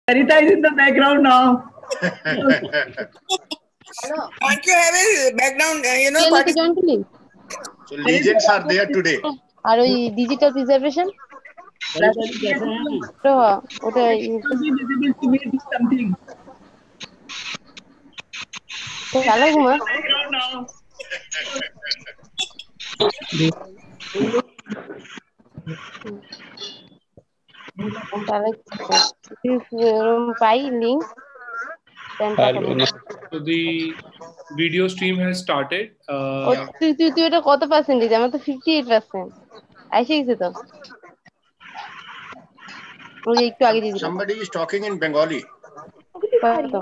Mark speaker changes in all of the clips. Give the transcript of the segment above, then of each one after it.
Speaker 1: Sarita is in the background now.
Speaker 2: Can't you have a background,
Speaker 3: So legends are there today.
Speaker 4: আর ওই digital preservation ওটা
Speaker 1: Something.
Speaker 4: ভালো ঘুমা পাই link
Speaker 5: So the video stream has started.
Speaker 4: তুই এটা কত percentage? আমার তো 58%। আইসে গেছে তো। ওই একটু আগে দিয়ে দিলাম।
Speaker 3: Somebody is talking in Bengali.
Speaker 4: কত?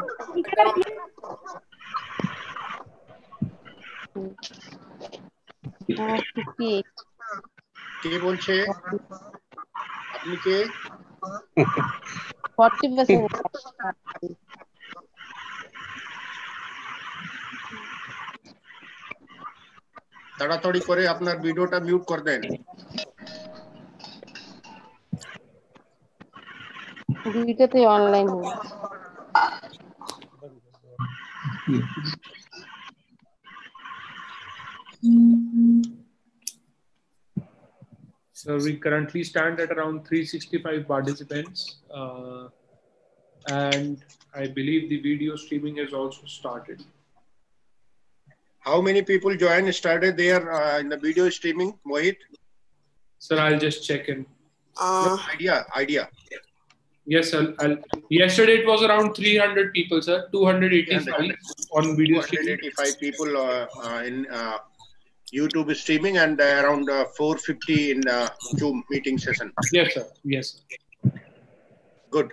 Speaker 3: কে বলছে? আপনি কে?
Speaker 4: 40%।
Speaker 3: তাড়াতাড়ি করে আপনার ভিডিওটা মিউট করে দেন।
Speaker 4: ভিডিওতে অনলাইন হবে।
Speaker 5: So we currently stand at around 365 participants, and I believe the video streaming has also started.
Speaker 3: How many people started there in the video streaming, Mohit?
Speaker 5: Sir, I'll just check in.
Speaker 3: No, idea.
Speaker 5: Yes, yesterday it was around 300 people, sir. 285 on video streaming.
Speaker 3: 285 people in YouTube streaming and around 450 in Zoom meeting session.
Speaker 5: Yes, sir. Yes.
Speaker 3: Good.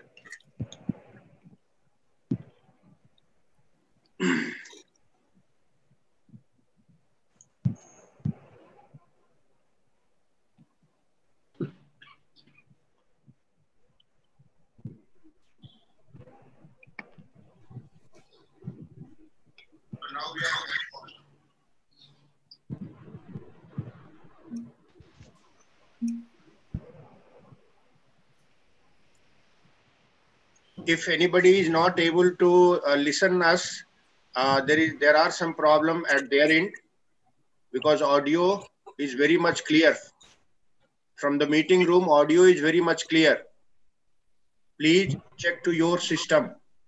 Speaker 3: If anybody is not able to listen us, there are some problem at their end, because audio is very much clear. From the meeting room, audio is very much clear. Please check to your system,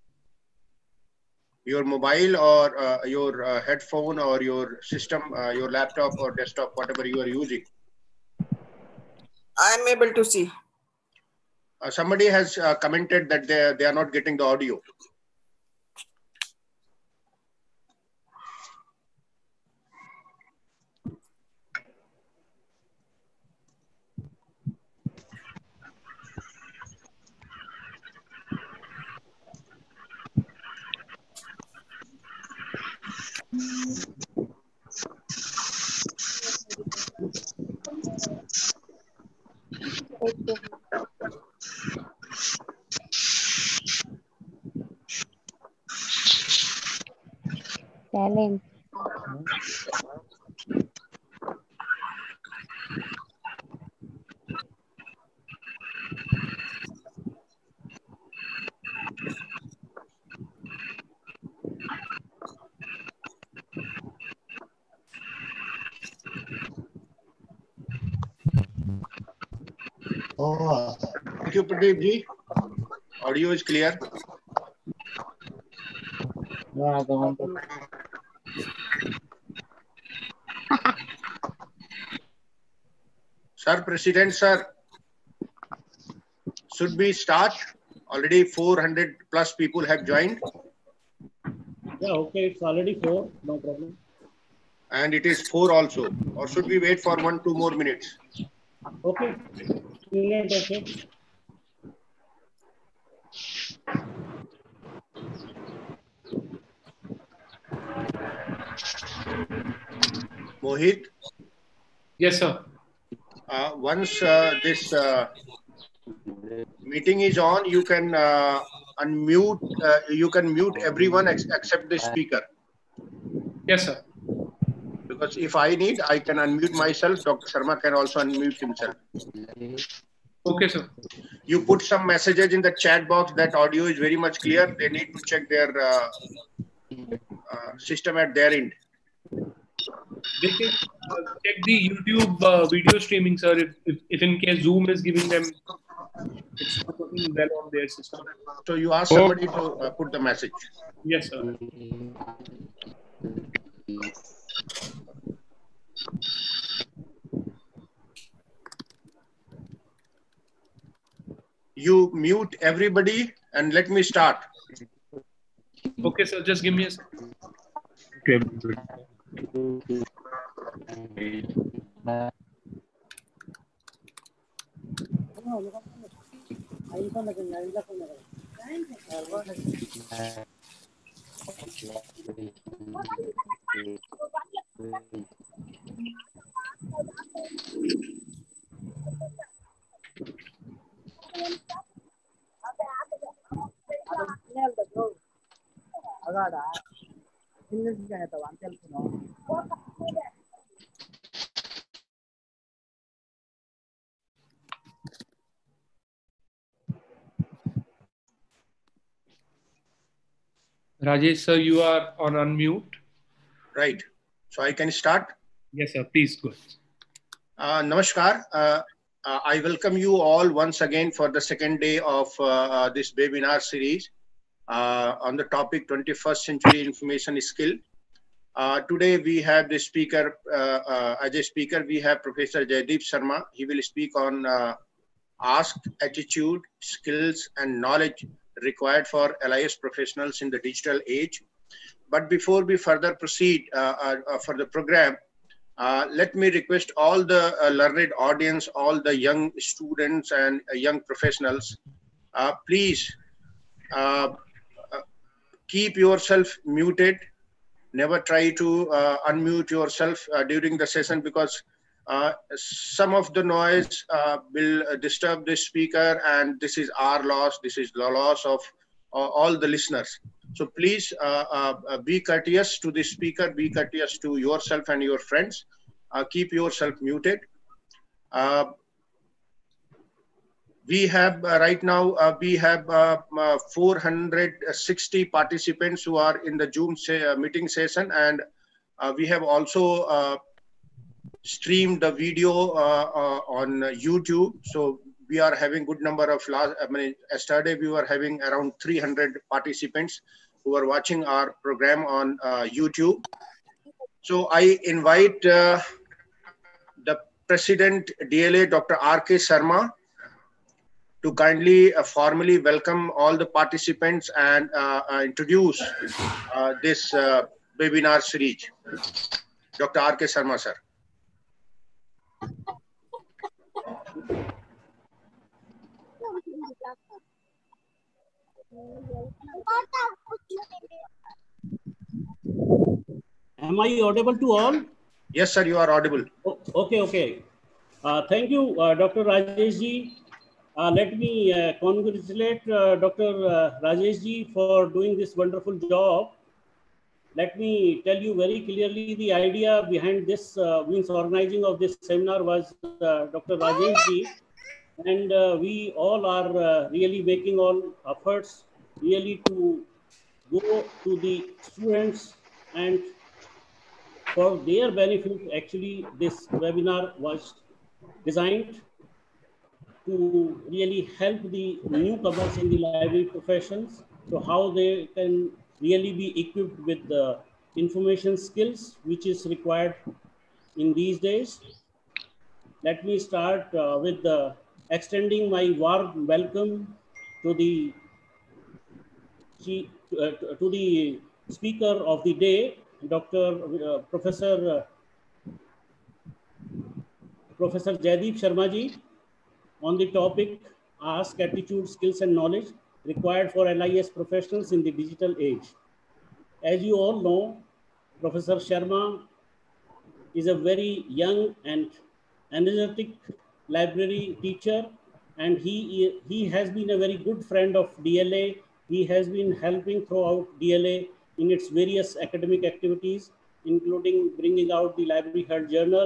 Speaker 3: your mobile or your headphone or your system, your laptop or desktop, whatever you are using.
Speaker 2: I am able to see.
Speaker 3: Somebody has commented that they are not getting the audio.
Speaker 4: Talent.
Speaker 3: Thank you, Pradeep ji. Audio is clear. Sir, President, sir, should we start? Already 400 plus people have joined.
Speaker 6: Yeah, okay, it's already 4, no problem.
Speaker 3: And it is 4 also. Or should we wait for 1-2 more minutes?
Speaker 6: Okay, brilliant, okay.
Speaker 3: Mohit?
Speaker 5: Yes, sir.
Speaker 3: Once this meeting is on, you can unmute, you can mute everyone except the speaker.
Speaker 5: Yes, sir.
Speaker 3: Because if I need, I can unmute myself. Dr. Sharma can also unmute himself.
Speaker 5: Okay, sir.
Speaker 3: You put some messages in the chat box that audio is very much clear. They need to check their system at their end.
Speaker 5: They can check the YouTube video streaming, sir. If in case Zoom is giving them, it's not working well on their system.
Speaker 3: So you ask somebody to put the message.
Speaker 5: Yes, sir.
Speaker 3: You mute everybody and let me start.
Speaker 5: Okay, sir. Just give me a second. Rajesh, sir, you are on unmute.
Speaker 3: Right. So I can start.
Speaker 5: Yes, sir. Please go ahead.
Speaker 3: Namaskar. I welcome you all once again for the second day of this webinar series on the topic 21st Century Information Skill. Today we have the speaker, as a speaker, we have Professor Jaideep Sharma. He will speak on Ask, Attitude, Skills and Knowledge required for LIS professionals in the digital age. But before we further proceed for the program, let me request all the learned audience, all the young students and young professionals, please keep yourself muted. Never try to unmute yourself during the session, because some of the noise will disturb the speaker, and this is our loss. This is the loss of all the listeners. So please be courteous to the speaker, be courteous to yourself and your friends. Keep yourself muted. We have right now, we have 460 participants who are in the Zoom meeting session, and we have also streamed the video on YouTube. So we are having good number of, yesterday we were having around 300 participants who are watching our program on YouTube. So I invite the President DLA, Dr. R.K. Sharma, to kindly formally welcome all the participants and introduce this webinar series. Dr. R.K. Sharma, sir.
Speaker 6: Am I audible to all?
Speaker 3: Yes, sir, you are audible.
Speaker 6: Okay. Thank you, Dr. Rajesh ji. Let me congratulate Dr. Rajesh ji for doing this wonderful job. Let me tell you very clearly, the idea behind this means organizing of this seminar was Dr. Rajesh ji, and we all are really making all efforts really to go to the students, and for their benefit, actually this webinar was designed to really help the newcomers in the library professions, so how they can really be equipped with the information skills which is required in these days. Let me start with extending my warm welcome to the speaker of the day, Professor Jaideep Sharma ji, on the topic Ask, Attitude, Skills and Knowledge required for LIS professionals in the digital age. As you all know, Professor Sharma is a very young and energetic library teacher, and he has been a very good friend of DLA. He has been helping throughout DLA in its various academic activities, including bringing out the Library Health Journal,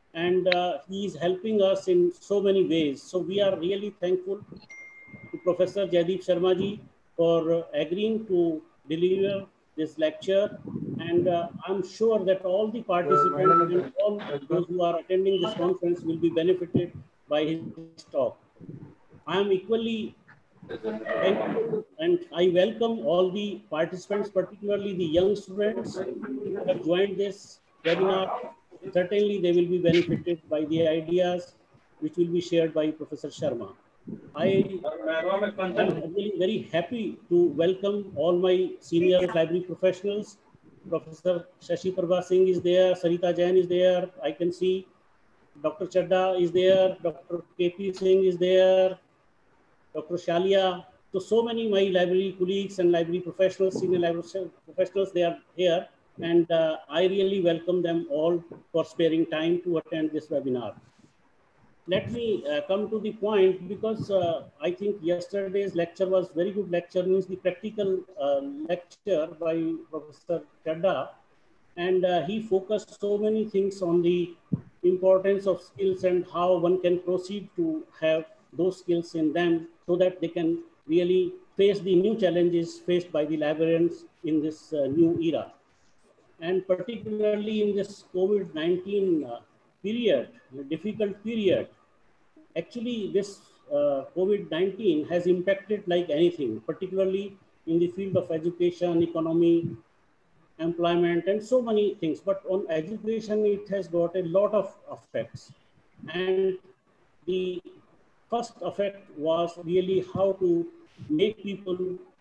Speaker 6: and he is helping us in so many ways. So we are really thankful to Professor Jaideep Sharma ji for agreeing to deliver this lecture. And I'm sure that all the participants and all those who are attending this conference will be benefited by his talk. I am equally thankful and I welcome all the participants, particularly the young students who have joined this webinar. Certainly they will be benefited by the ideas which will be shared by Professor Sharma. I am really very happy to welcome all my senior library professionals. Professor Shashi Prabha Singh is there, Sarita Jain is there, I can see Dr. Chadda is there, Dr. KP Singh is there, Dr. Shalia. So many my library colleagues and library professionals, senior library professionals, they are here. And I really welcome them all for sparing time to attend this webinar. Let me come to the point, because I think yesterday's lecture was very good lecture, means the practical lecture by Professor Chadda. And he focused so many things on the importance of skills and how one can proceed to have those skills in them so that they can really face the new challenges faced by the librarians in this new era. And particularly in this COVID-19 period, difficult period, actually this COVID-19 has impacted like anything, particularly in the field of education, economy, employment, and so many things. But on education, it has got a lot of effects. And the first effect was really how to make people,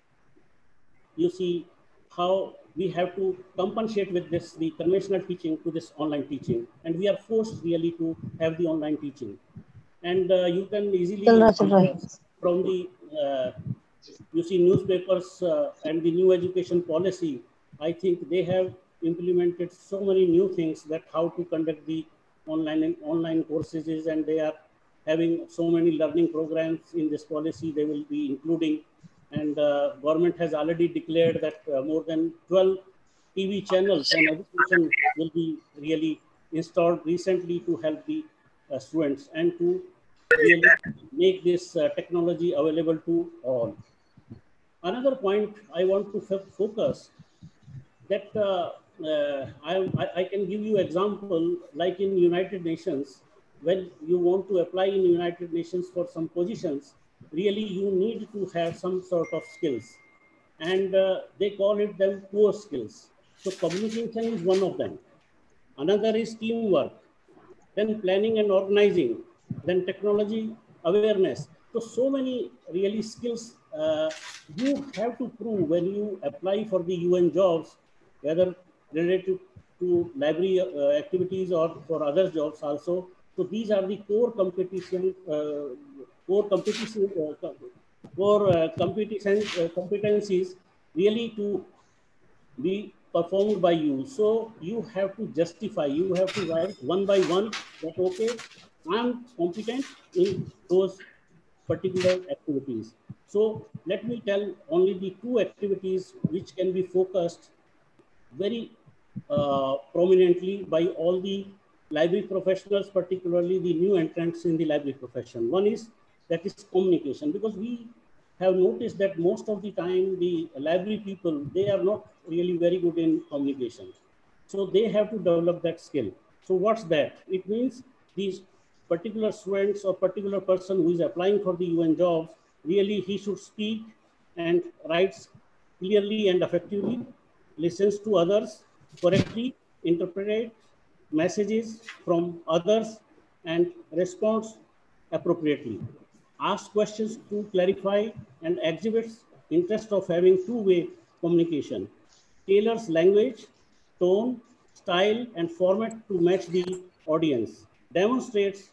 Speaker 6: you see, how we have to compensate with this, the conventional teaching to this online teaching. And we are forced really to have the online teaching. And you can easily from the, you see, newspapers and the new education policy, I think they have implemented so many new things that how to conduct the online courses, and they are having so many learning programs in this policy they will be including. And government has already declared that more than 12 TV channels on education will be really installed recently to help the students and to really make this technology available to all. Another point I want to focus that I can give you example, like in United Nations, when you want to apply in United Nations for some positions, really you need to have some sort of skills, and they call it them core skills. So communication is one of them. Another is teamwork, then planning and organizing, then technology awareness. So many really skills you have to prove when you apply for the UN jobs, whether related to library activities or for other jobs also. So these are the core competition, competencies really to be performed by you. So you have to justify, you have to write one by one that, okay, I'm competent in those particular activities. So let me tell only the two activities which can be focused very prominently by all the library professionals, particularly the new entrants in the library profession. One is, that is communication, because we have noticed that most of the time the library people, they are not really very good in communication. So they have to develop that skill. So what's that? It means these particular students or particular person who is applying for the UN jobs, really he should speak and writes clearly and effectively, listens to others correctly, interprets messages from others, and responds appropriately, asks questions to clarify, and exhibits interest of having two-way communication, tailors language, tone, style, and format to match the audience, demonstrates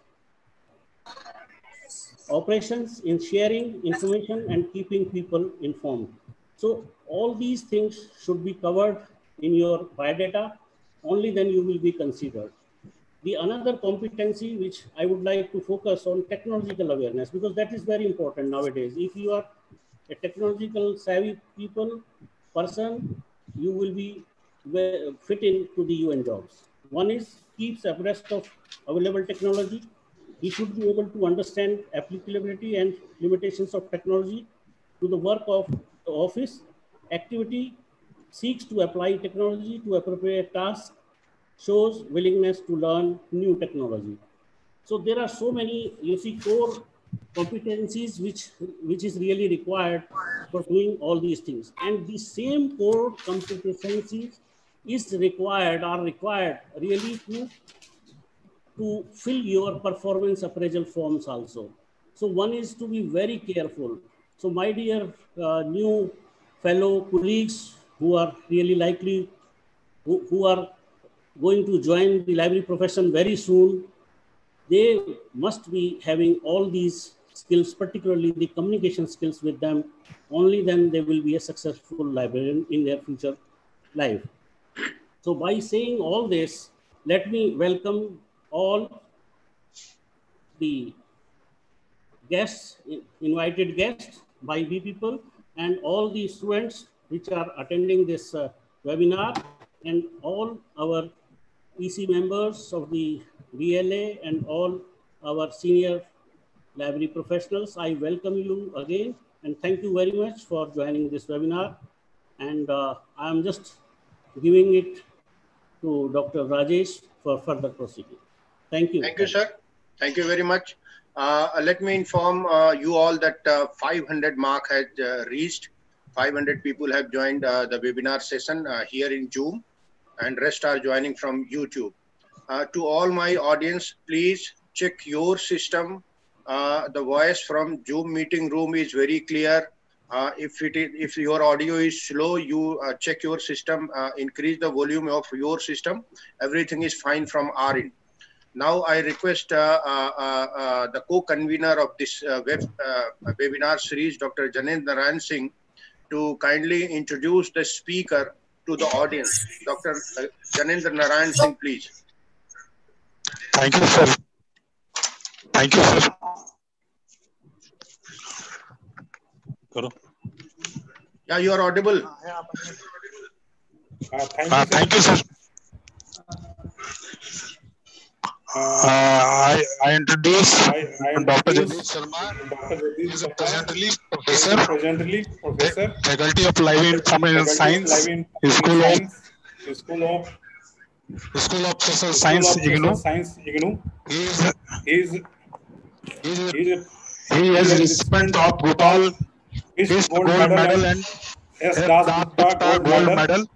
Speaker 6: operations in sharing information and keeping people informed. So all these things should be covered in your biodata, only then you will be considered. The another competency which I would like to focus on, technological awareness, because that is very important nowadays. If you are a technological savvy person, you will be fit into the UN jobs. One is keeps abreast of available technology. He should be able to understand applicability and limitations of technology to the work of the office. Activity seeks to apply technology to appropriate tasks, shows willingness to learn new technology. So there are so many, you see, core competencies which is really required for doing all these things. And the same core competencies are required really to fill your performance appraisal forms also. So one is to be very careful. So my dear new fellow colleagues who are really likely, who are going to join the library profession very soon, they must be having all these skills, particularly the communication skills with them. Only then they will be a successful librarian in their future life. So by saying all this, let me welcome all the guests, invited guests by we people, and all the students which are attending this webinar, and all our EC members of the DLA and all our senior library professionals. I welcome you again and thank you very much for joining this webinar. And I am just giving it to Dr. Rajesh for further proceeding. Thank you.
Speaker 3: Thank you, sir. Thank you very much. Let me inform you all that 500 mark has reached. 500 people have joined the webinar session here in Zoom, and rest are joining from YouTube. To all my audience, please check your system. The voice from Zoom meeting room is very clear. If your audio is slow, you check your system, increase the volume of your system. Everything is fine from our end. Now I request the co-convener of this webinar series, Dr. Janendra Narayan Singh, to kindly introduce the speaker to the audience. Dr. Janendra Narayan Singh, please.
Speaker 7: Thank you, sir. Thank you, sir.
Speaker 3: Yeah, you are audible.
Speaker 7: Thank you, sir. I introduce Dr. Jagdish Sharma. He is a presently professor, Faculty of Library Information Science, School of Social Science, IGNOU. He is a recipient of Gopal Gold Medal and S. Das Gupta Gold Medal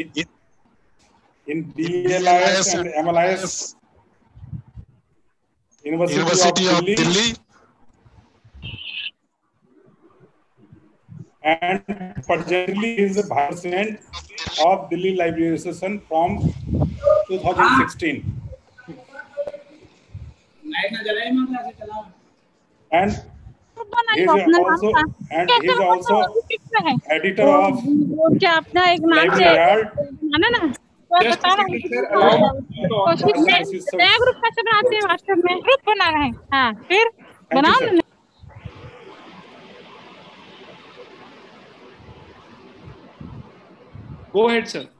Speaker 7: in DLIS and MLIS, University of Delhi.
Speaker 8: And presently is the Vice President of Delhi Library Association from 2016. And he is also editor of Library Herald.
Speaker 5: Go ahead, sir.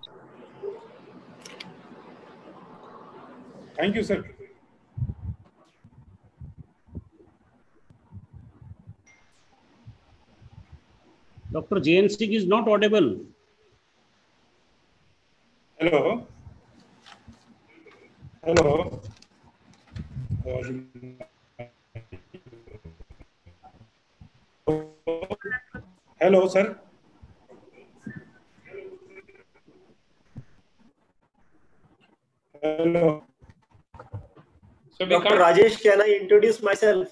Speaker 8: Thank you, sir.
Speaker 6: Dr. JN Singh is not audible.
Speaker 8: Hello. Hello. Hello, sir. Hello.
Speaker 5: So
Speaker 9: Dr. Rajesh, can I introduce myself?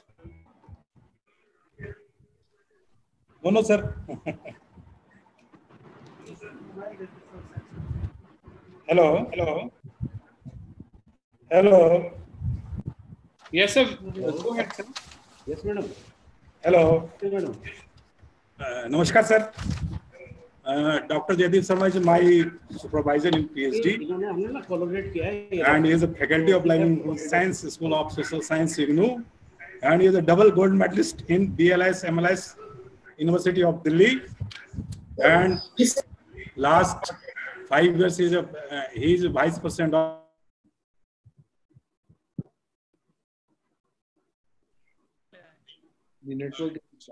Speaker 8: No, sir. Hello. Hello. Hello.
Speaker 5: Yes, sir. Go ahead, sir.
Speaker 6: Yes, madam.
Speaker 8: Hello.
Speaker 6: Yes, madam.
Speaker 8: Namaskar, sir. Dr. Jaideep Sharma is my supervisor in PhD, and he is a faculty of Library Science, School of Social Science, IGNOU, and he is a double gold medalist in BLS, MLS, University of Delhi, and last 5 years he is a vice president of
Speaker 5: The network is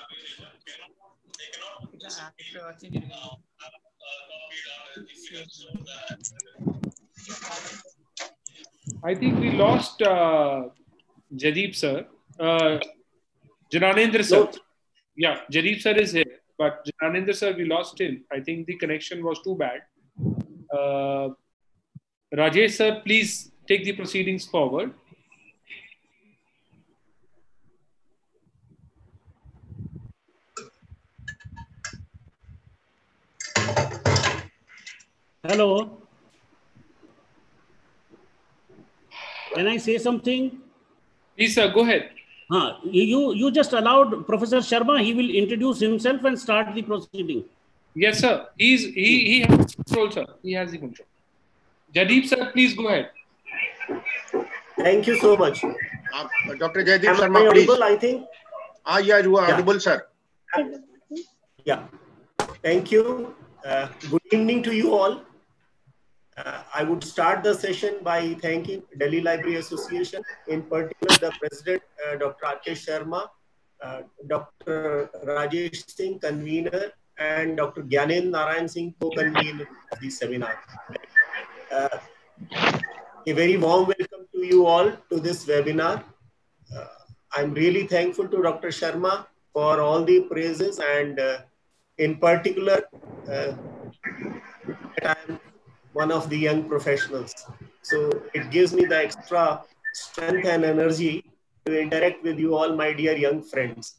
Speaker 5: I think we lost Jadeep sir. Jananendra sir. Yeah, Jadeep sir is here, but Jananendra sir, we lost him. I think the connection was too bad. Rajesh sir, please take the proceedings forward.
Speaker 6: Hello. Can I say something?
Speaker 5: Please, sir, go ahead.
Speaker 6: You just allowed Professor Sharma. He will introduce himself and start the proceeding.
Speaker 5: Yes, sir. He has control, sir. He has the control. Jadeep, sir, please go ahead.
Speaker 9: Thank you so much.
Speaker 3: Dr. Jaideep
Speaker 9: Am
Speaker 3: Sharma,
Speaker 9: I
Speaker 3: please.
Speaker 9: audible, I think?
Speaker 3: Yeah, you are audible, sir.
Speaker 9: Yeah. Thank you. Good evening to you all. I would start the session by thanking Delhi Library Association, in particular the President, Dr. Rakesh Sharma, Dr. Rajesh Singh, convener, and Dr. Gyanendra Narayan Singh, co-convener of the seminar. A very warm welcome to you all to this webinar. I'm really thankful to Dr. Sharma for all the praises, and in particular, that I'm one of the young professionals. So it gives me the extra strength and energy to interact with you all, my dear young friends.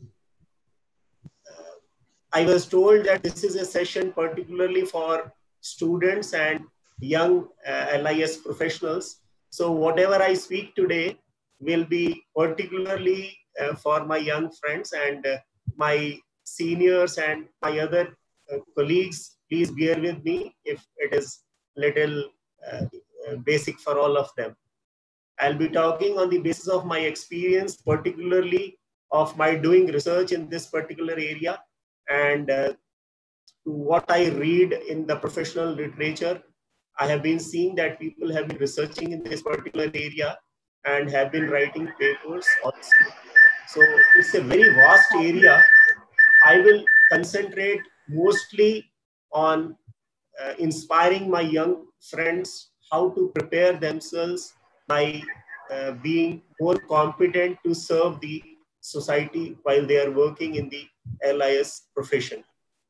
Speaker 9: I was told that this is a session particularly for students and young LIS professionals. So whatever I speak today will be particularly for my young friends and my seniors and my other colleagues. Please bear with me if it is little basic for all of them. I'll be talking on the basis of my experience, particularly of my doing research in this particular area, and what I read in the professional literature. I have been seeing that people have been researching in this particular area and have been writing papers also. So it's a very vast area. I will concentrate mostly on inspiring my young friends how to prepare themselves by being more competent to serve the society while they are working in the LIS profession.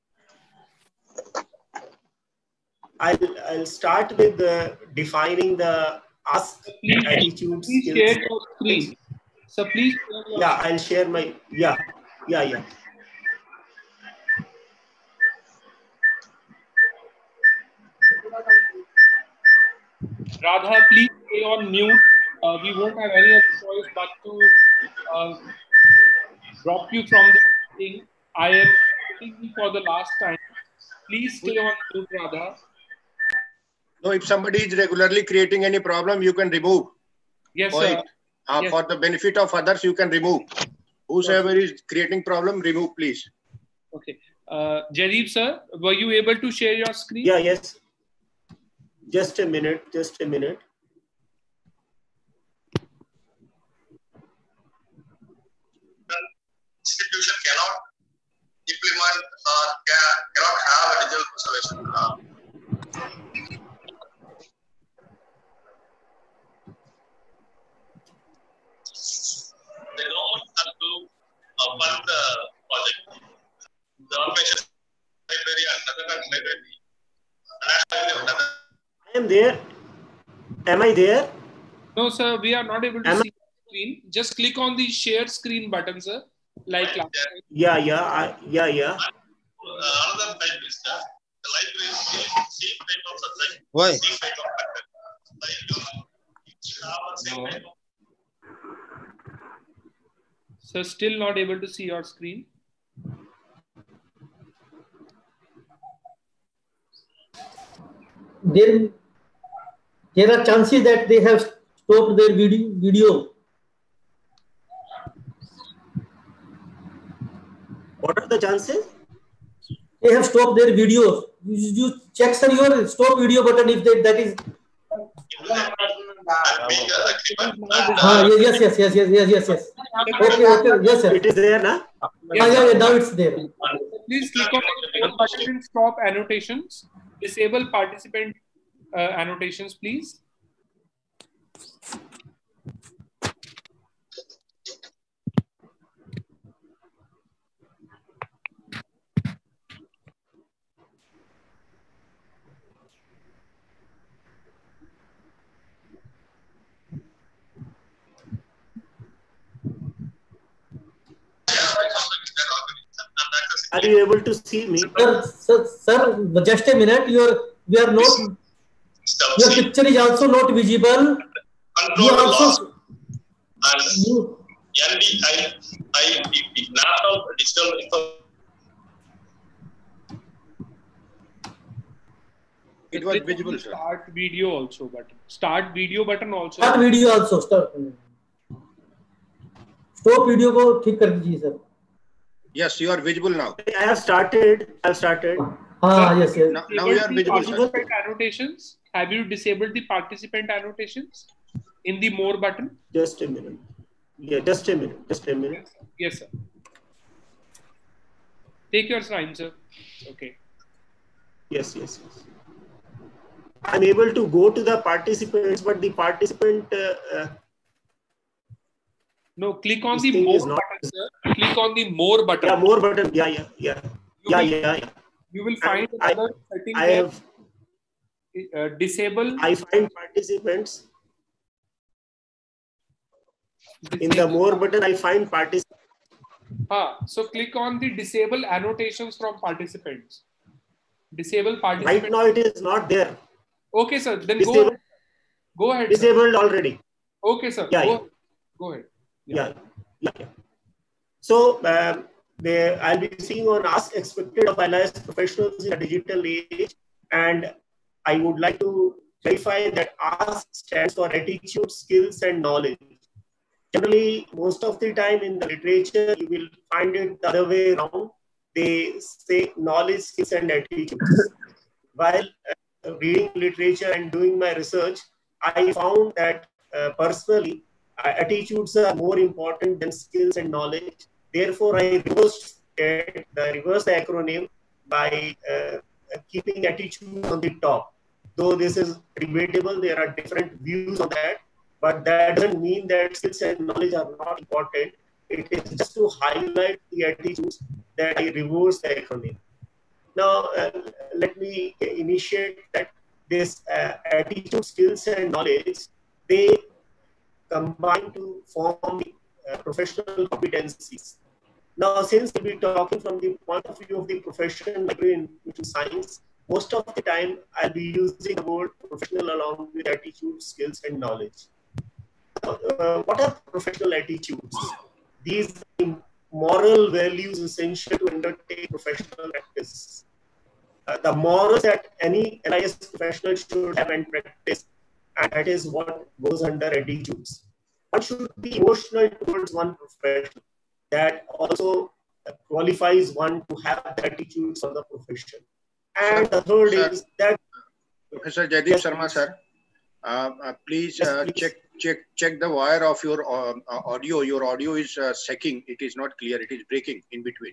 Speaker 9: I'll start with defining the ask attitude
Speaker 5: please
Speaker 9: skills.
Speaker 5: Share your screen. So please share your
Speaker 9: Yeah, I'll share my, yeah.
Speaker 5: Radha, please stay on mute. We won't have any other choice but to drop you from the meeting. I am asking for the last time. Please stay on mute, Radha.
Speaker 3: No, if somebody is regularly creating any problem, you can remove.
Speaker 5: Yes,
Speaker 3: For
Speaker 5: sir.
Speaker 3: Yes. For the benefit of others, you can remove. Whosoever is creating problem, remove, please.
Speaker 5: Okay. Jadeep, sir, were you able to share your screen?
Speaker 9: Yeah, yes. Just a minute.
Speaker 7: Institution cannot implement or cannot have a digital preservation. The government has to fund the project. The information library and another library.
Speaker 9: I am there. Am I there?
Speaker 5: No, sir, we are not able to see the screen. Just click on the share screen button, sir. Like last time.
Speaker 9: Yeah.
Speaker 7: Another type is the library is the same type of subject.
Speaker 3: Why?
Speaker 7: Same type of pattern. Like same type of.
Speaker 5: So still not able to see your screen.
Speaker 10: There are chances that they have stopped their video.
Speaker 9: What are the chances?
Speaker 10: They have stopped their videos. You check, sir, your stop video button if that is. Okay. Yes, sir.
Speaker 9: It is there, na?
Speaker 10: Yeah, now it's there.
Speaker 5: Please click on the button and stop annotations. Disable participant annotations, please.
Speaker 9: Are you able to see me?
Speaker 10: Sir, just a minute. Your picture is also not visible. You also
Speaker 11: NDIIPP, National Digital Info.
Speaker 3: It was visible, sir.
Speaker 5: Start video also button. Start video button also.
Speaker 10: Start video also. Stop video को ठीक कर दीजिए sir.
Speaker 3: Yes, you are visible now.
Speaker 9: I have started.
Speaker 10: Yes.
Speaker 3: Now you are visible, sir.
Speaker 5: Participant annotations. Have you disabled the participant annotations in the more button?
Speaker 9: Just a minute. Yeah, just a minute.
Speaker 5: Yes, sir. Take your time, sir. Okay.
Speaker 9: Yes. I'm able to go to the participants, but the participant.
Speaker 5: No, click on the more button, sir. Click on the more button.
Speaker 9: Yeah, more button. Yeah.
Speaker 5: You will find another setting.
Speaker 9: I have
Speaker 5: disable.
Speaker 9: I find participants. In the more button, I find participants.
Speaker 5: So click on the disable annotations from participants. Disable participants.
Speaker 9: Right now it is not there.
Speaker 5: Okay, sir. Then go ahead.
Speaker 9: Disabled already.
Speaker 5: Okay, sir. Go ahead.
Speaker 9: Yeah. So I'll be seeing on Ask Expected of LIS Professionals in a Digital Age, and I would like to clarify that Ask stands for Attitude, Skills, and Knowledge. Generally, most of the time in the literature, you will find it the other way around. They say knowledge, skills, and attitudes. While reading literature and doing my research, I found that personally, attitudes are more important than skills and knowledge. Therefore, I reversed the acronym by keeping attitude on the top. Though this is debatable, there are different views on that. But that doesn't mean that skills and knowledge are not important. It is just to highlight the attitudes that I reverse the acronym. Now, let me initiate that this attitude, skills, and knowledge, they combine to form professional competencies. Now, since we'll be talking from the point of view of the profession, like in science, most of the time I'll be using the word professional along with attitude, skills, and knowledge. What are professional attitudes? These are moral values essential to undertake professional practice. The morals that any LIS professional should have and practice, and that is what goes under attitudes. One should be emotional towards one profession. That also qualifies one to have the attitudes of the profession. And the third is that
Speaker 3: Professor Jaideep Sharma, sir, please check the wire of your audio. Your audio is sacking. It is not clear. It is breaking in between.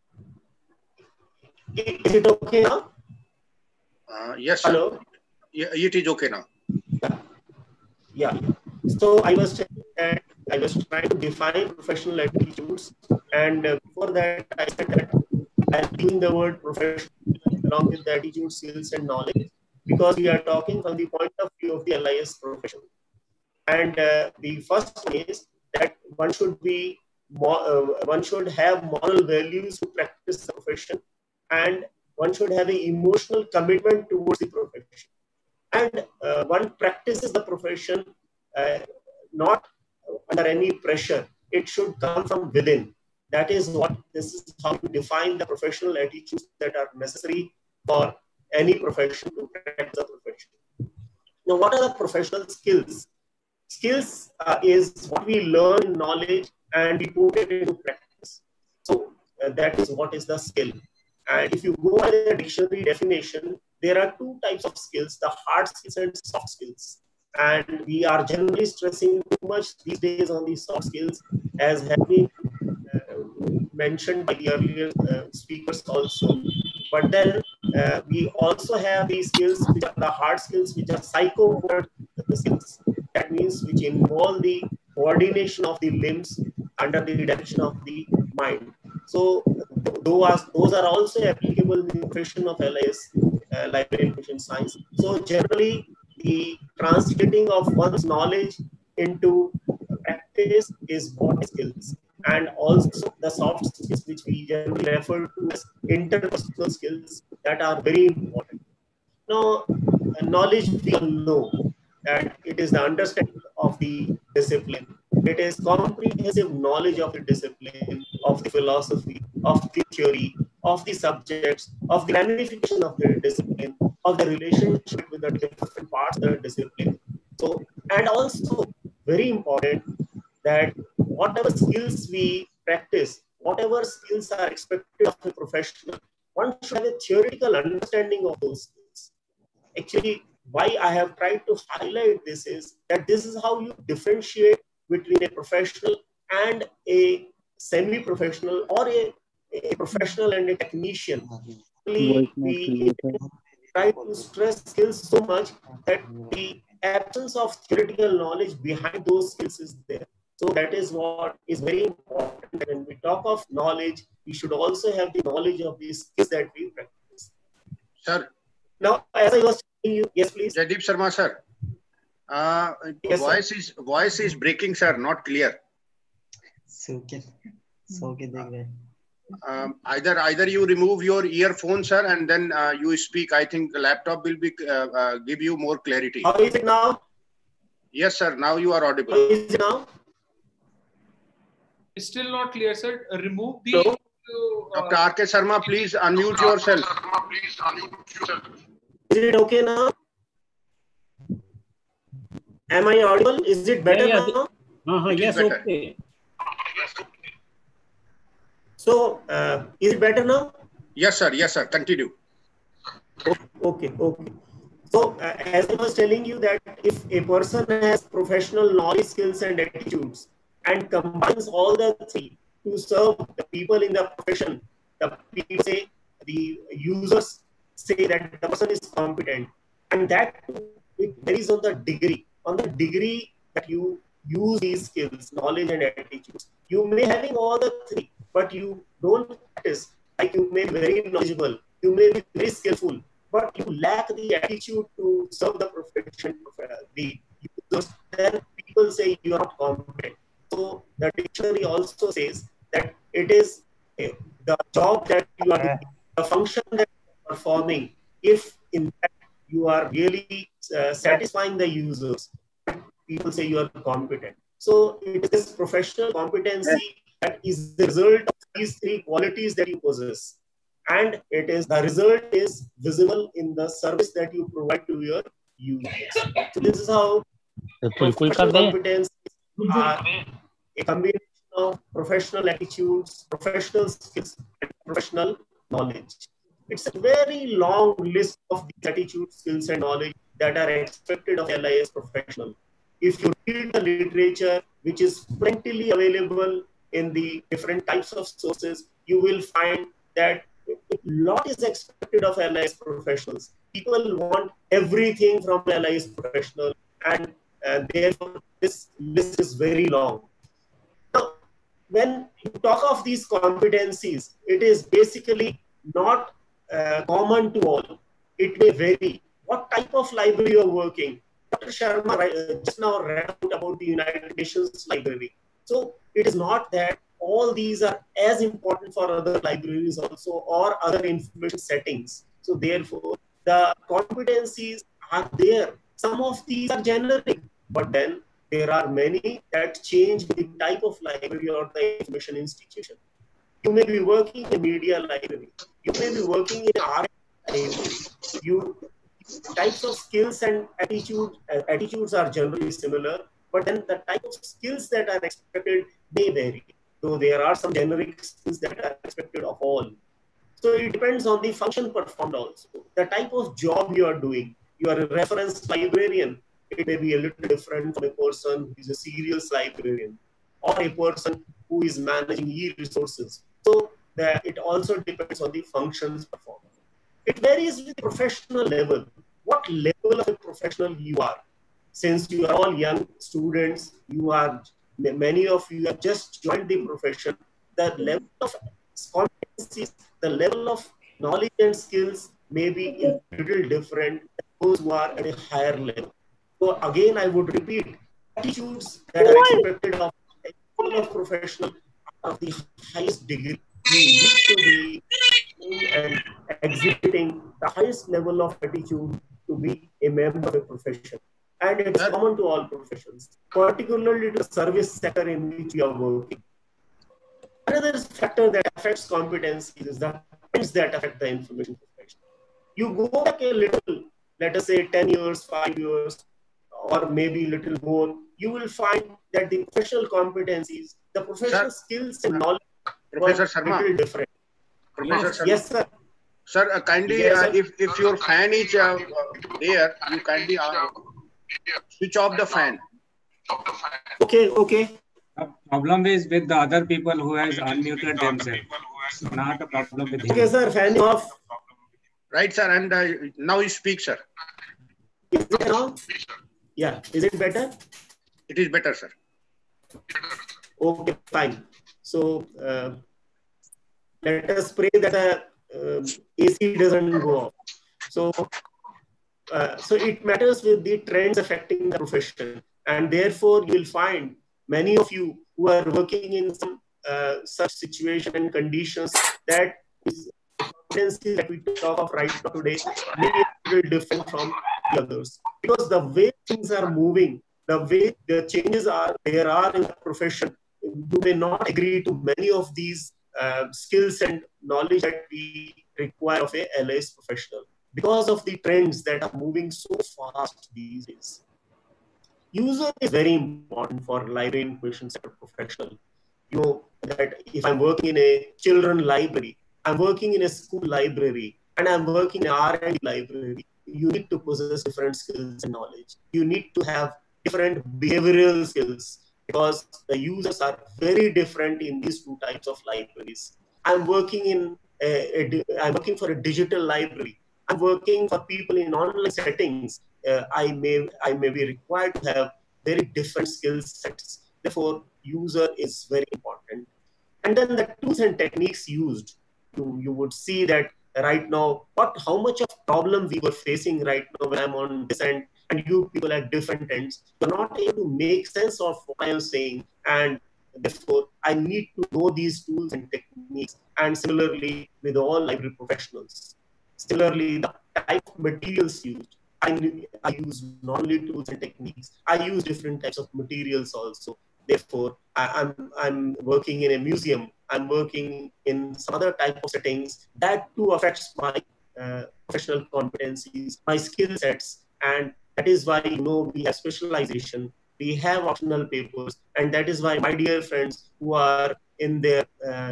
Speaker 9: Is it okay now?
Speaker 3: Yes, sir.
Speaker 9: Hello?
Speaker 3: Yeah, it is okay now.
Speaker 9: Yeah. So I was trying to define professional attitudes, and before that I said that I'm using the word professional along with the attitude, skills, and knowledge because we are talking from the point of view of the LIS profession. And the first one is that one should have moral values to practice the profession, and one should have an emotional commitment towards the profession. And one practices the profession not under any pressure. It should come from within. This is how you define the professional attitudes that are necessary for any profession to practice the profession. Now, what are the professional skills? Skills is what we learn, knowledge, and we put it into practice. So that is what is the skill. And if you go by the dictionary definition, there are two types of skills, the hard skills and soft skills. and we are generally stressing too much these days on these soft skills, as has been mentioned by the earlier speakers also. But then we also have these skills, which are the hard skills, which are psychomotor skills. That means which involve the coordination of the limbs under the direction of the mind. So those are also applicable in the profession of LIS, Library Information Science. So generally, the translating of one's knowledge into practice is what skills, and also the soft skills, which we generally refer to as interpersonal skills, that are very important. Now, knowledge we all know that it is the understanding of the discipline. It is comprehensive knowledge of the discipline, of the philosophy, of the theory, of the subjects, of the ramification of the discipline, of the relationship with the different parts of the discipline. So, and also very important that whatever skills we practice, whatever skills are expected of a professional, one should have a theoretical understanding of those skills. Actually, why I have tried to highlight this is that this is how you differentiate between a professional and a semi-professional, or a professional and a technician. We try to stress skills so much that the absence of theoretical knowledge behind those skills is there. So that is what is very important. When we talk of knowledge, we should also have the knowledge of these skills that we practice.
Speaker 3: Sir.
Speaker 9: Now, as I was telling you, yes, please.
Speaker 3: Jaideep Sharma, sir.
Speaker 9: Yes,
Speaker 3: voice is breaking, sir. Not clear. Either you remove your earphone, sir, and then you speak. I think the laptop will be give you more clarity.
Speaker 9: How is it now?
Speaker 3: Yes, sir. Now you are audible.
Speaker 9: How is it now?
Speaker 5: It's still not clear, sir. Remove the.
Speaker 3: Dr. R.K. Sharma, please unmute yourself.
Speaker 9: Is it okay now? Am I audible? Is it better now?
Speaker 6: Yes,
Speaker 3: better.
Speaker 6: okay.
Speaker 9: So, is it better now?
Speaker 3: Yes, sir. Yes, sir. Continue.
Speaker 9: Okay. So, as I was telling you, that if a person has professional knowledge, skills, and attitudes, and combines all the three to serve the people in the profession, the people say, the users say that the person is competent, and that it varies on the degree that you use these skills, knowledge, and attitudes. You may having all the three, but you don't practice. Like, you may be very knowledgeable, you may be very skillful, but you lack the attitude to serve the profession, the users. Then people say you are not competent. So the dictionary also says that it is the job that you are doing, the function that you are performing, if in fact you are really satisfying the users, people say you are competent. So it is this professional competency that is the result of these three qualities that you possess. And the result is visible in the service that you provide to your users. So this is how professional competence are a combination of professional attitudes, professional skills, and professional knowledge. It's a very long list of these attitudes, skills, and knowledge that are expected of LIS professional. If you read the literature, which is plentifully available in the different types of sources, you will find that a lot is expected of LIS professionals. People want everything from LIS professional, and therefore this list is very long. Now, when you talk of these competencies, it is basically not common to all. It may vary. What type of library you are working? Dr. Sharma just now read out about the United Nations library. So it is not that all these are as important for other libraries also, or other information settings. So therefore, the competencies are there. Some of these are generic, but then there are many that change with the type of library or the information institution. You may be working in a media library. You may be working in an library. Types of skills and attitudes are generally similar, but then the type of skills that are expected may vary. So there are some generic skills that are expected of all. So it depends on the function performed also. The type of job you are doing. You are a reference librarian. it may be a little different from a person who is a serious librarian or a person who is managing e-resources. So it also depends on the functions performed. It varies with the professional level. What level of a professional you are. Since you are all young students, many of you have just joined the profession, the level of competencies, the level of knowledge and skills may be a little different than those who are at a higher level. So again, I would repeat, attitudes that are expected of a professional of the highest degree. You need to be and exhibiting the highest level of attitude to be a member of a profession. And it's common to all professions, particularly to the service sector in which you are working. Another factor that affects competencies is the trends that affect the information profession. You go back a little, let us say 10 years, 5 years, or maybe a little more, you will find that the professional competencies, the professional skills and knowledge
Speaker 3: Professor
Speaker 9: were a little different.
Speaker 3: Professor Sharma.
Speaker 9: Yes, sir.
Speaker 3: Sir, kindly,
Speaker 9: Yes, sir.
Speaker 3: if your fan is there, you kindly switch off the fan.
Speaker 9: Okay, okay.
Speaker 12: The problem is with the other people who has unmuted themselves. Not a problem with him.
Speaker 9: Okay, sir, fan off.
Speaker 3: Right, sir, and now you speak, sir.
Speaker 9: Is it on? Yeah, is it better?
Speaker 3: It is better, sir.
Speaker 9: Okay, fine. So, let us pray that the AC doesn't go off. So, so it matters with the trends affecting the profession, and therefore you will find many of you who are working in some such situation and conditions that is competency that we talk of right now today may be a little different from the others, because the way things are moving, the way the changes there are in the profession, you may not agree to many of these skills and knowledge that we require of a LIS professional because of the trends that are moving so fast these days. User is very important for library information sector professional. You know that if I'm working in a children library, I'm working in a school library, and I'm working in an R&D library, you need to possess different skills and knowledge. You need to have different behavioral skills, because the users are very different in these two types of libraries. I'm working in I'm working for a digital library. I'm working for people in online settings. I may be required to have very different skill sets. Therefore, user is very important. And then the tools and techniques used. You would see that right now, how much of problem we were facing right now when I'm on this end, and you people at different ends, you're not able to make sense of what I am saying, and therefore I need to know these tools and techniques. And similarly with all library professionals, similarly the type of materials used. I use not only tools and techniques, I use different types of materials also. Therefore, I'm working in a museum, I'm working in some other type of settings. That too affects my professional competencies, my skill sets, and that is why we have specialization, we have optional papers, and that is why my dear friends who are in their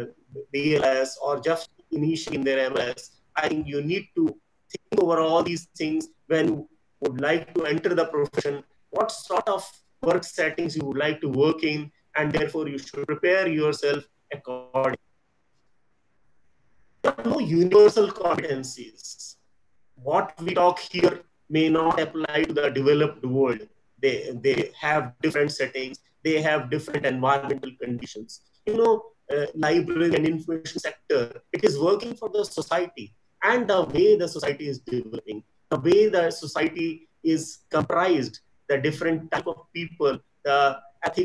Speaker 9: BLS or just initially in their MLS, I think you need to think over all these things when you would like to enter the profession, what sort of work settings you would like to work in, and therefore you should prepare yourself accordingly. There are no universal competencies. What we talk here may not apply to the developed world. They have different settings, they have different environmental conditions. Library and information sector, it is working for the society, and the way the society is developing, the way the society is comprised, the different type of people, the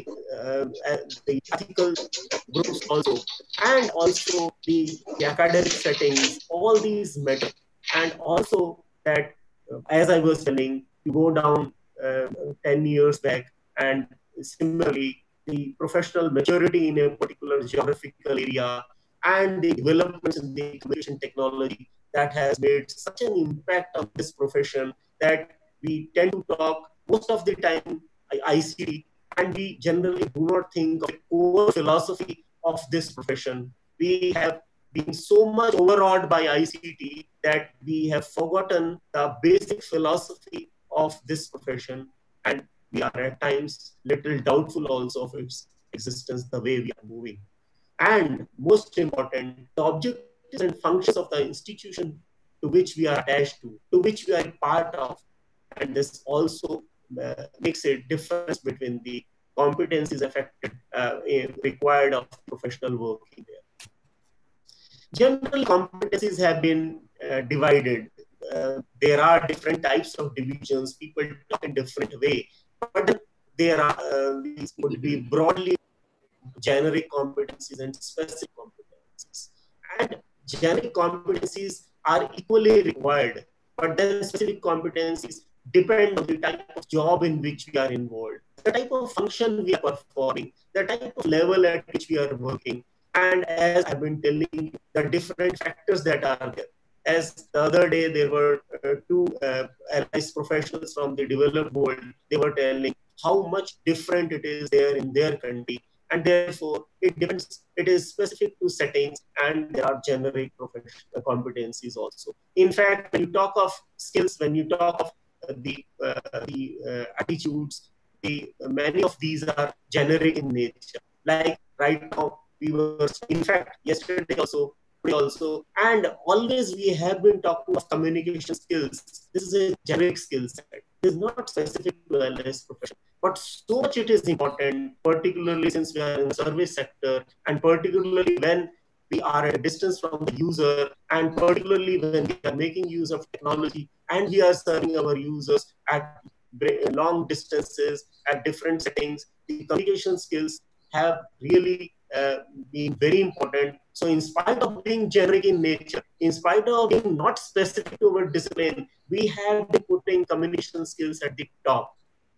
Speaker 9: ethical groups also, and also the academic settings, all these matter. And also that, as I was telling, you go down 10 years back, and similarly, the professional maturity in a particular geographical area and the developments in the communication technology that has made such an impact on this profession that we tend to talk most of the time ICT, and we generally do not think of the core philosophy of this profession. We have been so much overawed by ICT that we have forgotten the basic philosophy of this profession, and we are at times little doubtful also of its existence, the way we are moving. And most important, the objectives and functions of the institution to which we are attached to which we are a part of. And this also makes a difference between the competencies affected, required of professional working there. General competencies have been divided. There are different types of divisions. People talk in different way, but there are these would be broadly generic competencies and specific competencies. And generic competencies are equally required, but then specific competencies depend on the type of job in which we are involved, the type of function we are performing, the type of level at which we are working. And as I've been telling you, the different factors that are there. As the other day, there were two LIS professionals from the developed world. They were telling how much different it is there in their country. And therefore, it depends, it is specific to settings, and there are generic professional competencies also. In fact, when you talk of skills, when you talk of the attitudes, many of these are generic in nature. Like right now, we were, in fact, yesterday also, and always we have been talking of communication skills. This is a generic skill set. It is not specific to LIS profession, but so much it is important, particularly since we are in the service sector, and particularly when we are at a distance from the user, and particularly when we are making use of technology and we are serving our users at long distances, at different settings. The communication skills have really been very important. So in spite of being generic in nature, in spite of being not specific to our discipline, we have been putting communication skills at the top.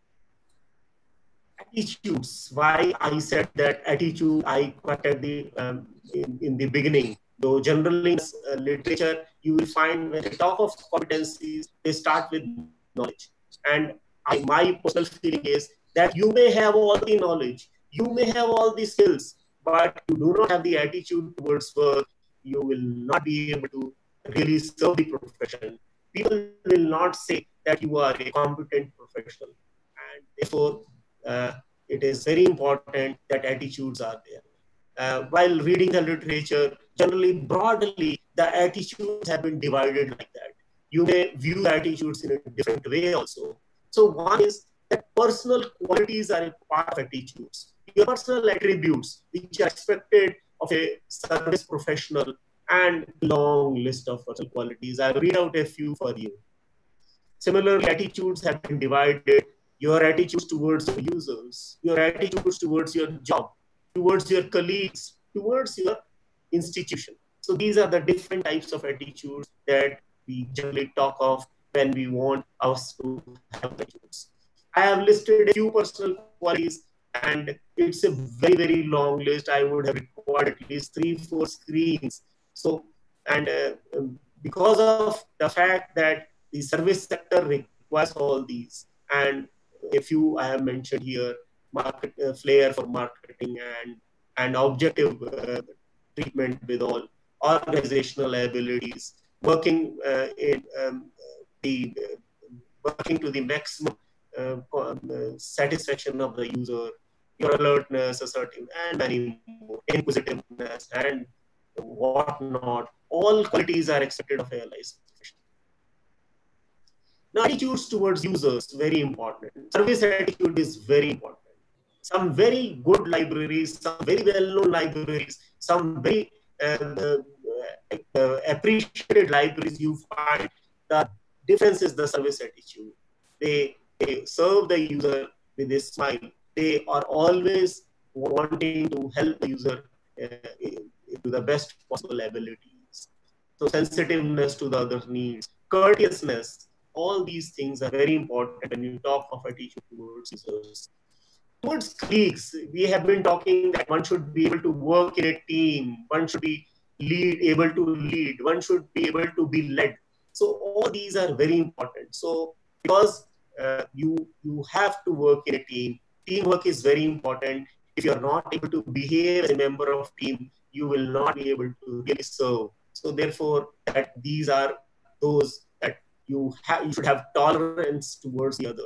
Speaker 9: Attitudes. Why I said that attitude, I quoted the in the beginning. Though generally in literature, you will find when they talk of competencies, they start with knowledge. And my personal feeling is that you may have all the knowledge, you may have all the skills, but you do not have the attitude towards work, you will not be able to really serve the profession. People will not say that you are a competent professional. And therefore, it is very important that attitudes are there. While reading the literature, generally, broadly, the attitudes have been divided like that. You may view the attitudes in a different way also. So one is that personal qualities are a part of attitudes. Your personal attributes, which are expected of a service professional, and long list of personal qualities. I will read out a few for you. Similarly, attitudes have been divided. Your attitudes towards your users, your attitudes towards your job, towards your colleagues, towards your institution. So these are the different types of attitudes that we generally talk of when we want us to have attitudes. I have listed a few personal qualities, and it's a very, very long list. I would have required at least 3-4 screens. So, and because of the fact that the service sector requires all these, and a few I have mentioned here, market flair for marketing and objective treatment with all organizational abilities, working working to the maximum satisfaction of the user, your alertness, assertiveness, and many more, inquisitiveness, and whatnot. All qualities are expected of a LIS profession. Now, attitudes towards users, very important. Service attitude is very important. Some very good libraries, some very well-known libraries, some very appreciated libraries, you find the difference is the service attitude. They serve the user with a smile. They are always wanting to help the user to the best possible abilities. So sensitiveness to the other needs, courteousness, all these things are very important when you talk of attitude towards users. Towards colleagues, we have been talking that one should be able to work in a team, one should be able to lead, one should be able to be led. So all these are very important. So because you have to work in a team, teamwork is very important. If you are not able to behave as a member of team, you will not be able to really serve. So therefore, these are those that you should have tolerance towards the others.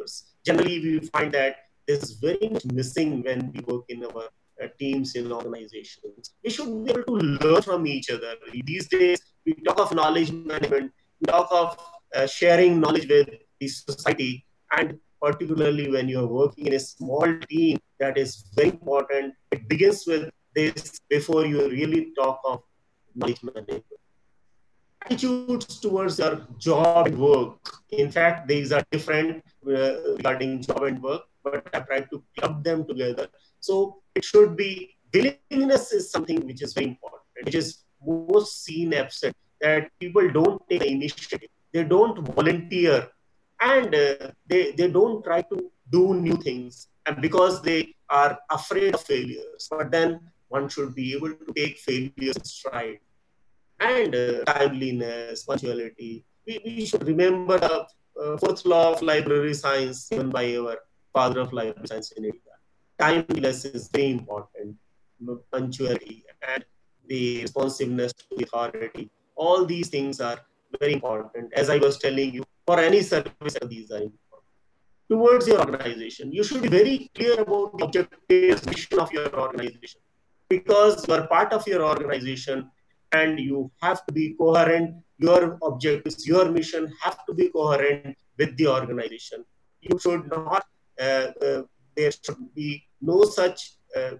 Speaker 9: generally we find that this is very much missing when we work in our teams in organizations. We should be able to learn from each other. These days, we talk of knowledge management, we talk of sharing knowledge with the society, and particularly when you're working in a small team, that is very important. It begins with this before you really talk of knowledge management. Attitudes towards your job and work. In fact, these are different regarding job and work, but I try to club them together. So it should be, willingness is something which is very important, which is most seen absent, that people don't take the initiative, they don't volunteer, and they don't try to do new things, and because they are afraid of failures. But then one should be able to take failures in stride. And timeliness, punctuality. We should remember the fourth law of library science given by our father of library science in India. Timeliness is very important. Punctuality and the responsiveness to the authority. All these things are very important. As I was telling you, for any service, these are important. Towards your organization, you should be very clear about the objectives, mission of your organization, because you are part of your organization, and you have to be coherent. Your objectives, your mission have to be coherent with the organization. You should not, there should be no such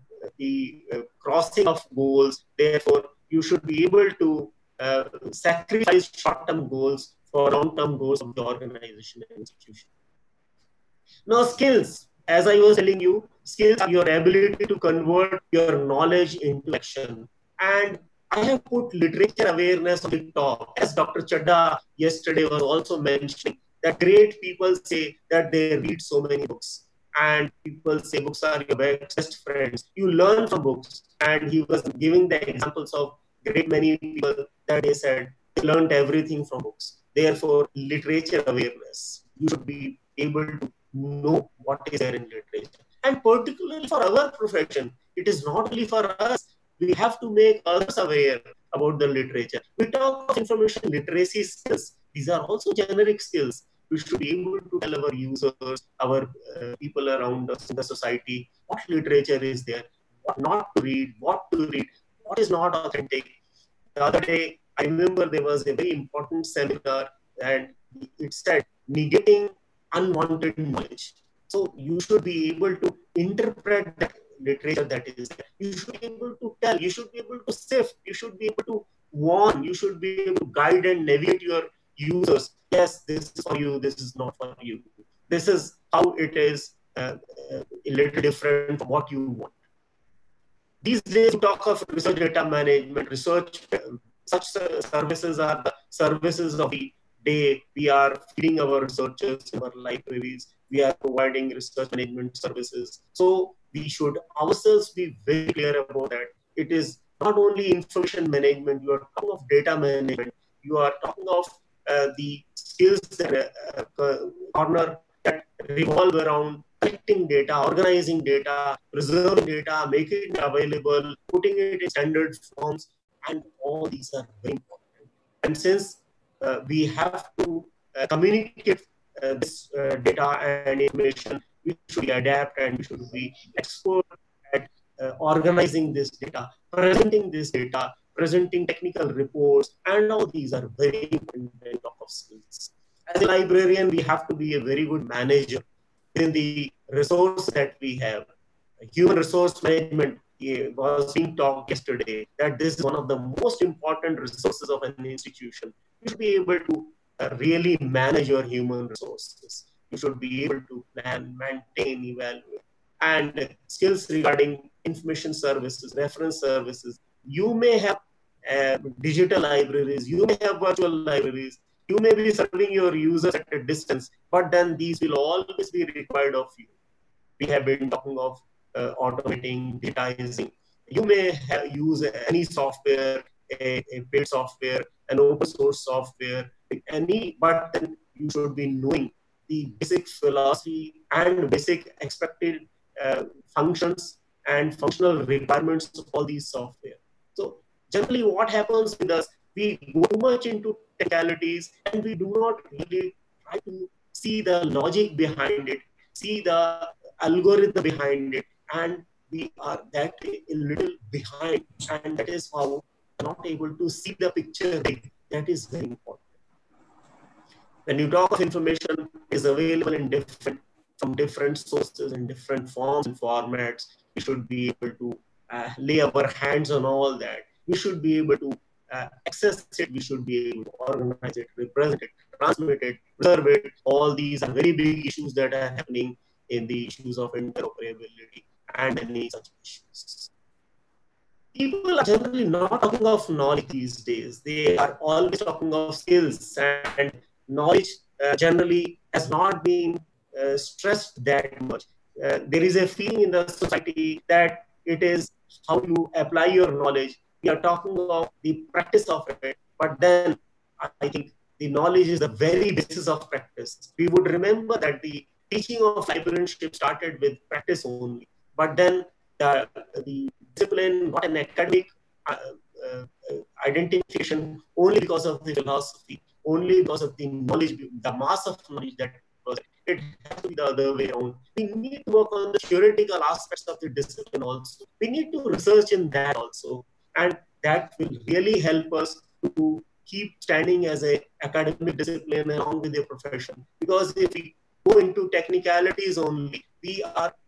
Speaker 9: crossing of goals. Therefore, you should be able to sacrifice short-term goals for long-term goals of the organization and institution. Now, skills, as I was telling you, skills are your ability to convert your knowledge into action. And I have put literature awareness on the top. As Dr. Chadha yesterday was also mentioning, that great people say that they read so many books. And people say books are your best friends. You learn from books. And he was giving the examples of great many people that they said they learned everything from books. Therefore, literature awareness. You should be able to know what is there in literature. And particularly for our profession, it is not only for us. We have to make others aware about the literature. We talk of information literacy skills. These are also generic skills. We should be able to tell our users, our people around us in the society, what literature is there, what not to read, what is not authentic. The other day, I remember there was a very important seminar, and it said negating unwanted knowledge. So you should be able to interpret that literature that is there. You should be able to tell, you should be able to sift, you should be able to warn, you should be able to guide and navigate your users. Yes, this is for you, this is not for you. This is how it is a little different from what you want. These days, we talk of research data management, research, such services are the services of the day. We are feeding our researchers in our libraries. We are providing research management services. So we should ourselves be very clear about that. It is not only information management, you are talking of data management, you are talking of the skills that corner that revolve around collecting data, organizing data, preserving data, making it available, putting it in standard forms, and all these are very important. And since we have to communicate this data and information, we should adapt and we should be expert at organizing this data, presenting technical reports, and all these are very important when we talk of skills. As a librarian, we have to be a very good manager in the resource that we have. Human resource management was being talked yesterday, that this is one of the most important resources of an institution. You should be able to really manage your human resources. You should be able to plan, maintain, evaluate. And skills regarding information services, reference services. You may have digital libraries, you may have virtual libraries, you may be serving your users at a distance, but then these will always be required of you. We have been talking of automating, digitizing. You may use any software, a paid software, an open source software, but then you should be knowing the basic philosophy and basic expected functions and functional requirements of all these software. So generally what happens with us, we go too much into technicalities and we do not really try to see the logic behind it. see the algorithm behind it, and we are that a little behind, and that is how we are not able to see the picture big. That is very important. When you talk of information is available in from different sources in different forms and formats, we should be able to lay our hands on all that. We should be able to access it. We should be able to organize it, represent it, transmit it, preserve it. All these are very big issues that are happening in the issues of interoperability and many such issues. People are generally not talking of knowledge these days. They are always talking of skills, and knowledge generally has not been stressed that much. There is a feeling in the society that it is how you apply your knowledge. We are talking of the practice of it, but then I think the knowledge is the very basis of practice. We would remember that the teaching of librarianship started with practice only, but then the discipline got an academic identification only because of the philosophy, only because of the knowledge, the mass of knowledge that was. It has to be the other way around. We need to work on the theoretical aspects of the discipline also. We need to research in that also, and that will really help us to keep standing as an academic discipline along with the profession. Because if we go into technicalities only, we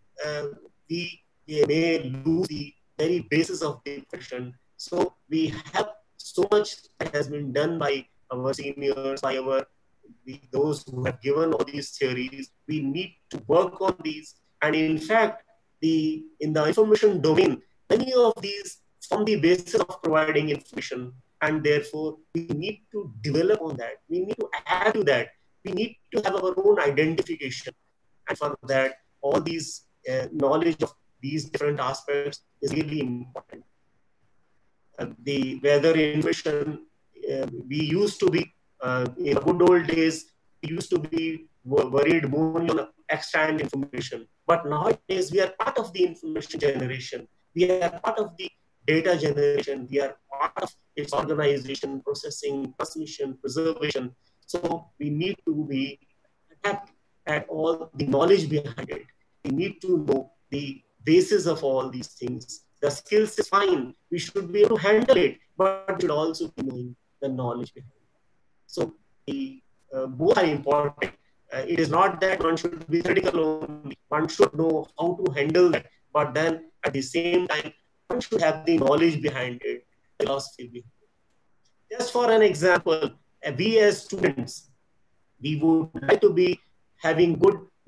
Speaker 9: may lose the very basis of the profession. So we have so much that has been done by our seniors, by those who have given all these theories. We need to work on these. And in fact, in the information domain, many of these form the basis of providing information. And therefore, we need to develop on that. We need to add to that. We need to have our own identification. And for that, all these knowledge of these different aspects is really important. The weather information, we used to be, in the good old days, we used to be worried more on extant information. But nowadays, we are part of the information generation. We are part of the data generation. We are part of its organization, processing, transmission, preservation. So we need to be adept at all the knowledge behind it. We need to know the basis of all these things. The skills is fine. We should be able to handle it, but we should also be knowing the knowledge behind it. So both are important. It is not that one should be critical only. One should know how to handle that, but then at the same time, one should have the knowledge behind it, philosophy behind it. Just for an example, we as students, we would like to be having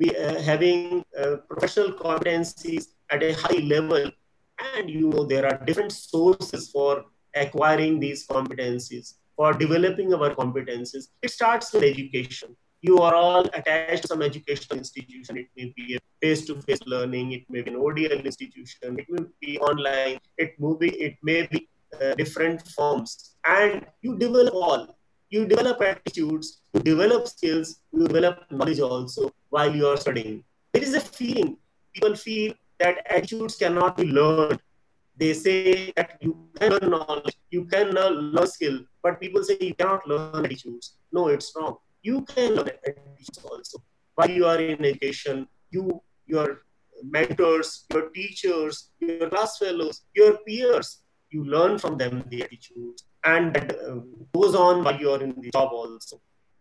Speaker 9: having professional competencies at a high level, and there are different sources for acquiring these competencies, for developing our competencies. It starts with education. You are all attached to some educational institution. It may be a face-to-face learning. It may be an ODL institution. It may be online. It may be different forms. And you develop all. You develop attitudes. You develop skills. You develop knowledge also while you are studying. There is a feeling. People feel that attitudes cannot be learned. They say that you can learn knowledge, you can learn skill, but people say you cannot learn attitudes. No, it's wrong. You can learn attitudes also. While you are in education, your mentors, your teachers, your class fellows, your peers, you learn from them the attitudes, and that goes on while you are in the job also.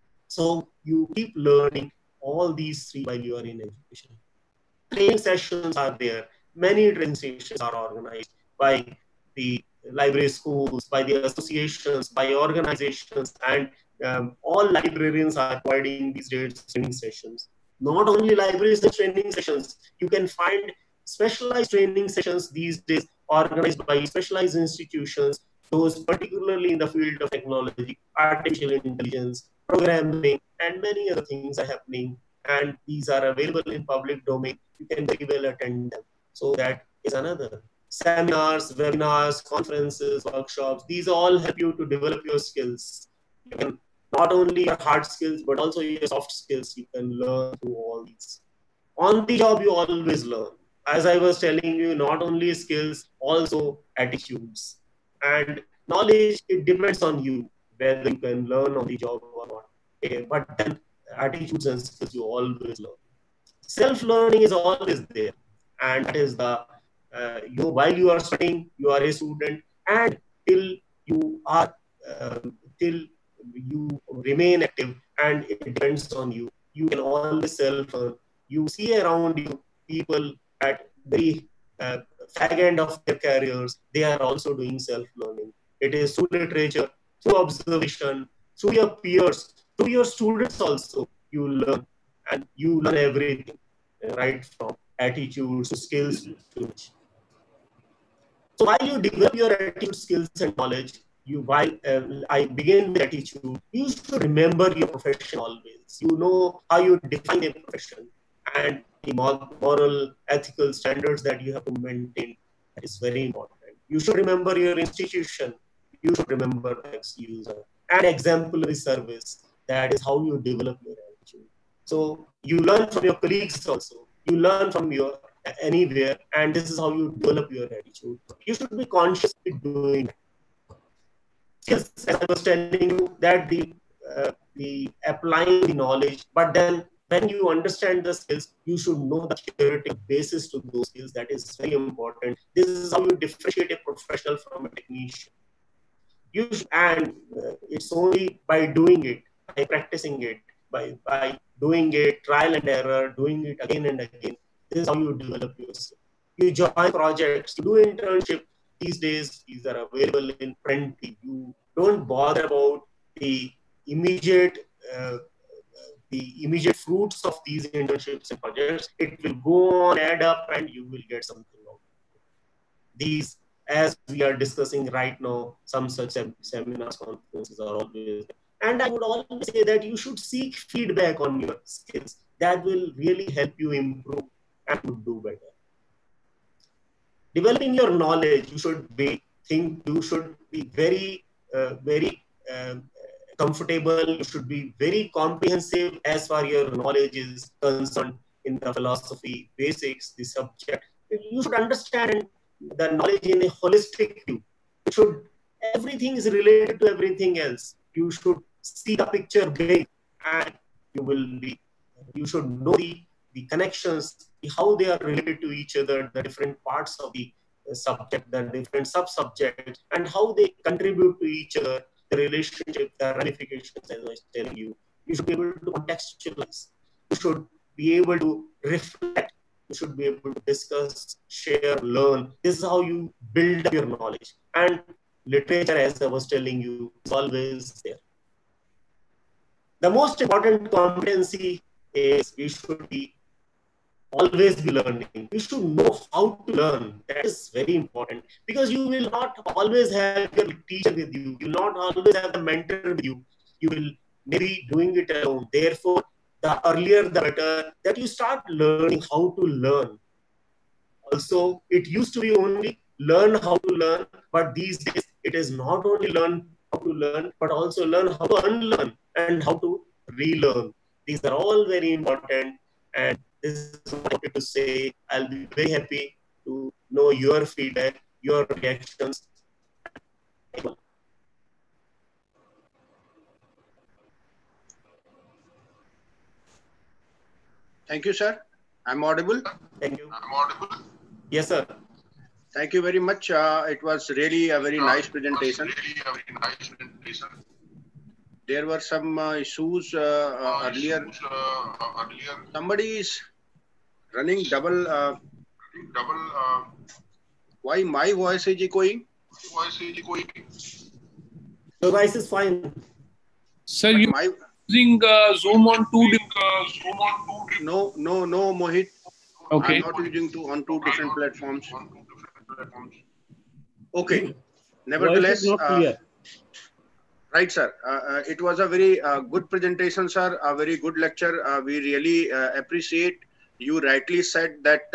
Speaker 9: So you keep learning all these three while you are in education. Training sessions are there. Many training sessions are organized by the library schools, by the associations, by organizations, and all librarians are providing these days training sessions. Not only libraries and training sessions, you can find specialized training sessions these days organized by specialized institutions, those particularly in the field of technology, artificial intelligence, programming, and many other things are happening. And these are available in public domain. You can very well attend them. So that is another. Seminars, webinars, conferences, workshops, these all help you to develop your skills. You can, not only your hard skills, but also your soft skills, you can learn through all these. On the job, you always learn. As I was telling you, not only skills, also attitudes. And knowledge, it depends on you, whether you can learn on the job or not. Okay, but then attitudes and skills, you always learn. Self-learning is always there, and that is the while you are studying, you are a student, and till you are till you remain active, and it depends on you. You can always self-learn. You see around you people at very fag end of their careers, they are also doing self-learning. It is through literature, through observation, through your peers, through your students also. You learn, and you learn everything, right from attitudes to skills to knowledge. So while you develop your attitude, skills, and knowledge, while I begin with attitude, you should remember your profession always. You know how you define a profession, and the moral, ethical standards that you have to maintain. That is very important. You should remember your institution. You should remember ex user and exemplary service. That is how you develop your attitude. So you learn from your colleagues also. You learn from your anywhere, and this is how you develop your attitude. You should be consciously doing it. Yes, as I was telling you, that the applying the knowledge, but then when you understand the skills, you should know the theoretical basis to those skills. That is very important. This is how you differentiate a professional from a technician. And it's only by doing it, by practicing it, by doing it, trial and error, doing it again and again. This is how you develop yourself. You join projects, you do internship. These days, these are available in plenty. You don't bother about the immediate fruits of these internships and projects. It will go on, add up, and you will get something out. These, as we are discussing right now, some such seminars, conferences are always there. And I would always say that you should seek feedback on your skills. That will really help you improve and do better. Developing your knowledge, you should be very comfortable. You should be very comprehensive as far as your knowledge is concerned in the philosophy, basics, the subject. You should understand the knowledge in a holistic view. Everything is related to everything else. You should see the picture big, and you should know the connections, how they are related to each other, the different parts of the subject, the different sub-subjects, and how they contribute to each other, the relationship, the ramifications, as I was telling you. You should be able to contextualize. You should be able to reflect. You should be able to discuss, share, learn. This is how you build up your knowledge. And literature, as I was telling you, is always there. The most important competency is you should always be learning. You should know how to learn. That is very important, because you will not always have your teacher with you. You will not always have the mentor with you. You will maybe doing it alone. Therefore, the earlier the better that you start learning how to learn. Also, it used to be only learn how to learn, but these days it is not only learn how to learn, but also learn how to unlearn and how to relearn. These are all very important, and this is what I wanted to say. I'll be very happy to know your feedback, your reactions.
Speaker 3: Thank you, sir. I'm audible?
Speaker 9: Thank you. I'm audible? Yes, sir.
Speaker 3: Thank you very much. It was really a very nice presentation. There were some issues earlier. Somebody is running double. Why my voice is echoing?
Speaker 9: Your voice is fine.
Speaker 5: Sir, you using Zoom on two different.
Speaker 3: No, Mohit.
Speaker 5: Okay.
Speaker 3: I'm not using on two different platforms. Okay. Nevertheless,
Speaker 6: not clear.
Speaker 3: Right, sir. It was a very good presentation, sir. A very good lecture. We really appreciate. You rightly said that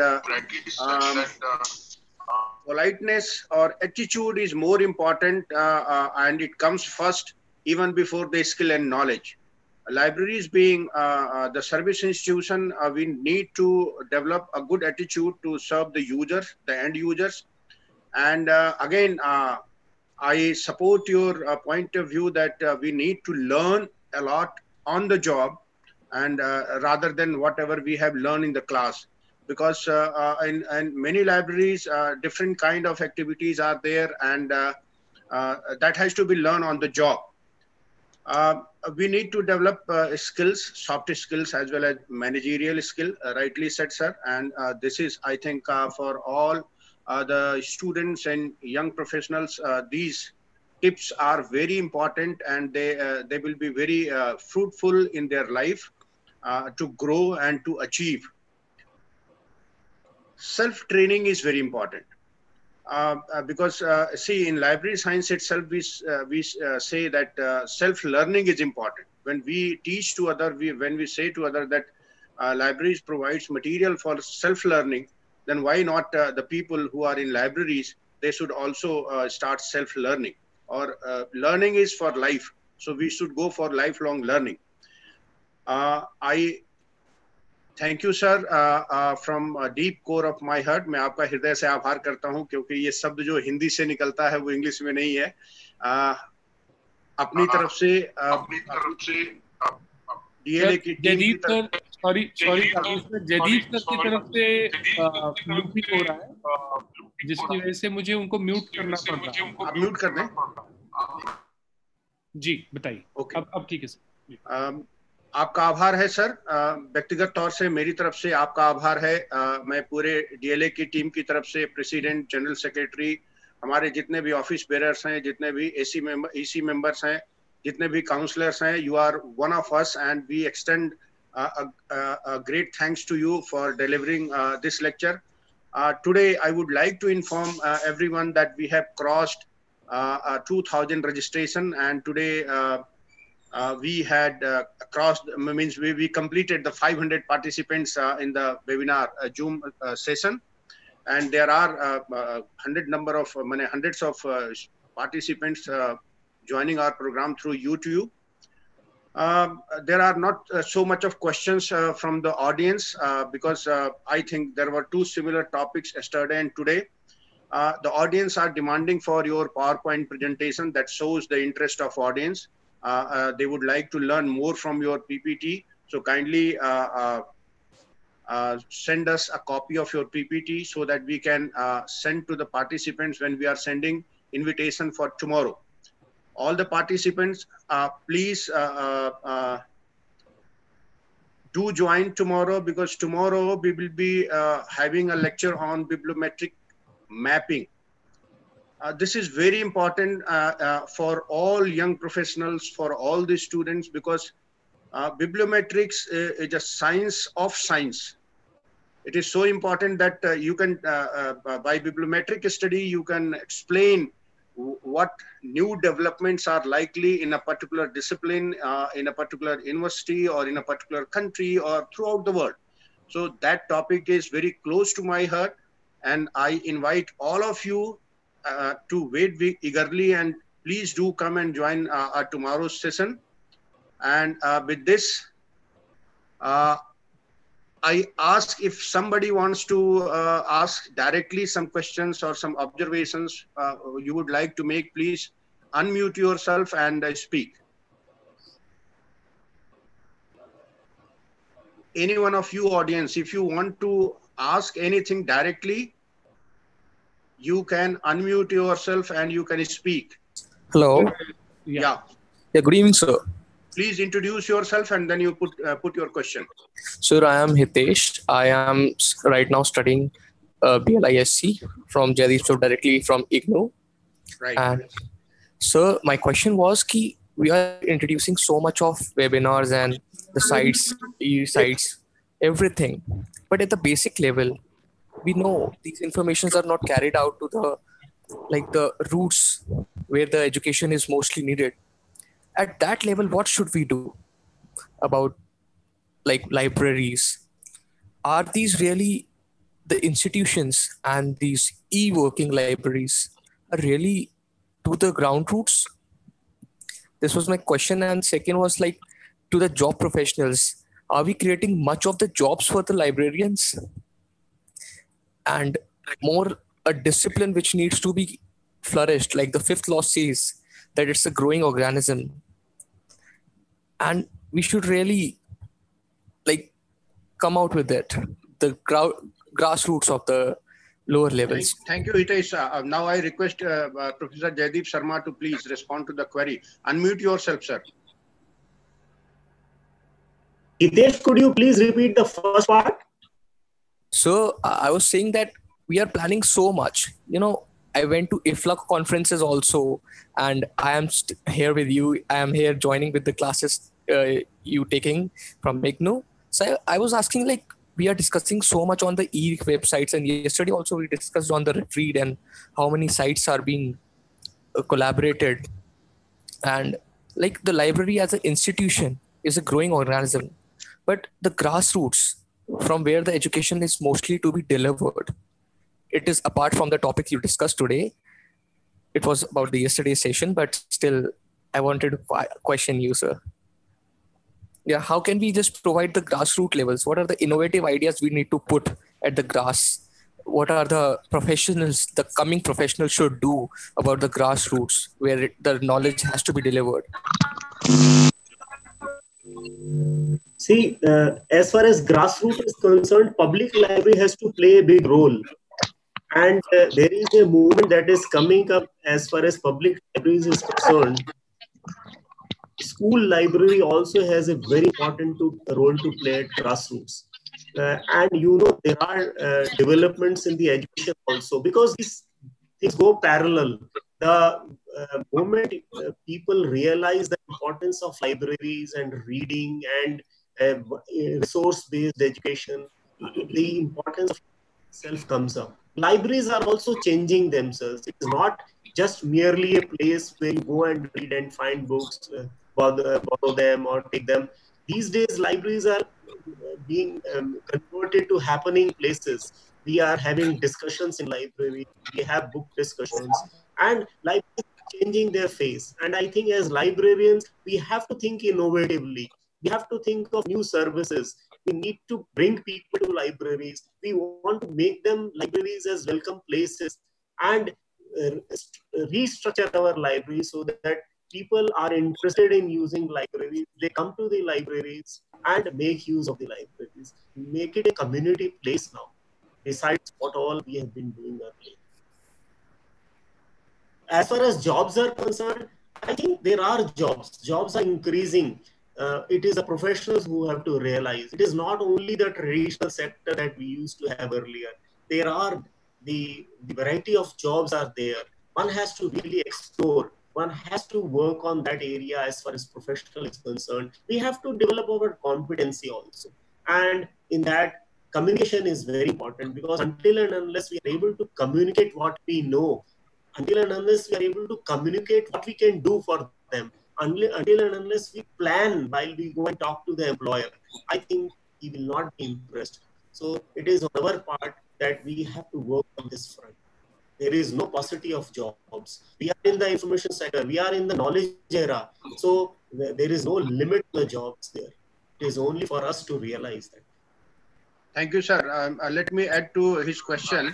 Speaker 3: politeness or attitude is more important, and it comes first, even before the skill and knowledge. Libraries being the service institution, we need to develop a good attitude to serve the users, the end users. And again, I support your point of view that we need to learn a lot on the job. and rather than whatever we have learned in the class. Because in many libraries, different kind of activities are there, and that has to be learned on the job. We need to develop skills, soft skills as well as managerial skill, rightly said, sir. And this is, I think, for all the students and young professionals, these tips are very important, and they will be very fruitful in their life to grow and to achieve. Self-training is very important. Because see, in library science itself, we say that self-learning is important. When we teach to other, when we say to other that libraries provides material for self-learning, then why not the people who are in libraries, they should also start self-learning. Or learning is for life, so we should go for lifelong learning. I thank you sir from deep core of my heart. मैं आपका हृदय से आभार करता हूं, क्योंकि ये शब्द जो हिंदी से निकलता है वो इंग्लिश में नहीं है. अपनी तरफ से डीएलए की team
Speaker 5: sir, sorry Jadeed sir की तरफ से म्यूट हो रहा है, जिसकी वजह से मुझे उनको म्यूट करना पड़ रहा है.
Speaker 3: आप म्यूट कर दें.
Speaker 5: जी बताइए. अब ठीक है सर.
Speaker 3: आपका आभार है सर. व्यक्तिगत तौर से मेरी तरफ से आपका आभार है. मैं पूरे डीएलए की टीम की तरफ से, प्रेसिडेंट, जनरल सेक्रेटरी, हमारे जितने भी ऑफिस बेरर्स हैं, जितने भी ईसी मेंबर्स हैं, जितने भी काउंसलर्स हैं, you are one of us and we extend great thanks to you for delivering this lecture. Today I would like to inform everyone that we have crossed 2000 registration, and today we had crossed, means we completed the 500 participants in the webinar Zoom session, and there are hundreds of participants joining our program through YouTube. There are not so much of questions from the audience because I think there were two similar topics yesterday and today. The audience are demanding for your PowerPoint presentation. That shows the interest of audience. They would like to learn more from your PPT. So kindly send us a copy of your PPT so that we can send to the participants when we are sending invitation for tomorrow. All the participants, please do join tomorrow, because tomorrow we will be having a lecture on bibliometric mapping. This is very important for all young professionals, for all the students, because bibliometrics is a science of science. It is so important that you can, by bibliometric study, you can explain what new developments are likely in a particular discipline, in a particular university, or in a particular country, or throughout the world. So that topic is very close to my heart, and I invite all of you to wait eagerly, and please do come and join our tomorrow's session. And with this, I ask if somebody wants to ask directly some questions or some observations you would like to make, please unmute yourself and speak. Any one of you audience, if you want to ask anything directly, you can unmute yourself and you can speak.
Speaker 13: Hello.
Speaker 3: Yeah.
Speaker 13: Good evening, sir.
Speaker 3: Please introduce yourself and then you put your question.
Speaker 13: Sir, I am Hitesh. I am right now studying BLISC from Jadip, so directly from IGNOU.
Speaker 3: Right.
Speaker 13: And sir, my question was ki we are introducing so much of webinars and the sites, e-sites, everything. But at the basic level, we know these informations are not carried out to the roots where the education is mostly needed. At that level, what should we do about libraries? Are these really the institutions, and these e-working libraries are really to the ground roots? This was my question. And second was to the job professionals, are we creating much of the jobs for the librarians? And more a discipline which needs to be flourished, like the fifth law says that it's a growing organism, and we should really like come out with it, the grassroots of the lower levels.
Speaker 3: Thank you, Hitesh. Now I request Professor Jaideep Sharma to please respond to the query. Unmute yourself, sir.
Speaker 9: Hitesh, could you please repeat the first part?
Speaker 13: So I was saying that we are planning so much. I went to IFLA conferences also, and I am here with you. I am here joining with the classes you taking from IGNOU. So I was asking, like, we are discussing so much on the websites, and yesterday also we discussed on the retreat and how many sites are being collaborated. And like the library as an institution is a growing organism, but the grassroots from where the education is mostly to be delivered, it is apart from the topic you discussed today. It was about the yesterday's session, but still I wanted to question you, sir. Yeah, how can we just provide the grassroots levels? What are the innovative ideas we need to put at the grass? What are the professionals, the coming professionals should do about the grassroots where the knowledge has to be delivered?
Speaker 9: See, as far as grassroots is concerned, public library has to play a big role. And there is a movement that is coming up as far as public libraries is concerned. School library also has a very important role to play at grassroots. And there are developments in the education also, because these go parallel. The moment people realize the importance of libraries and reading and resource-based education, the importance of itself comes up. Libraries are also changing themselves. It's not just merely a place where you go and read and find books, borrow them or take them. These days, libraries are being converted to happening places. We are having discussions in library. We have book discussions, and libraries are changing their face. And I think as librarians, we have to think innovatively. We have to think of new services. We need to bring people to libraries. We want to make them libraries as welcome places and restructure our libraries so that people are interested in using libraries. They come to the libraries and make use of the libraries. Make it a community place now, besides what all we have been doing earlier. As far as jobs are concerned, I think there are jobs. Jobs are increasing. It is the professionals who have to realize. It is not only the traditional sector that we used to have earlier. There are the variety of jobs are there. One has to really explore. One has to work on that area as far as professional is concerned. We have to develop our competency also. And in that, communication is very important, because until and unless we are able to communicate what we know, until and unless we are able to communicate what we can do for them, until and unless we plan while we go and talk to the employer, I think he will not be impressed. So it is on our part that we have to work on this front. There is no paucity of jobs. We are in the information sector. We are in the knowledge era. So there is no limit to the jobs there. It is only for us to realize that.
Speaker 3: Thank you, sir. Let me add to his question.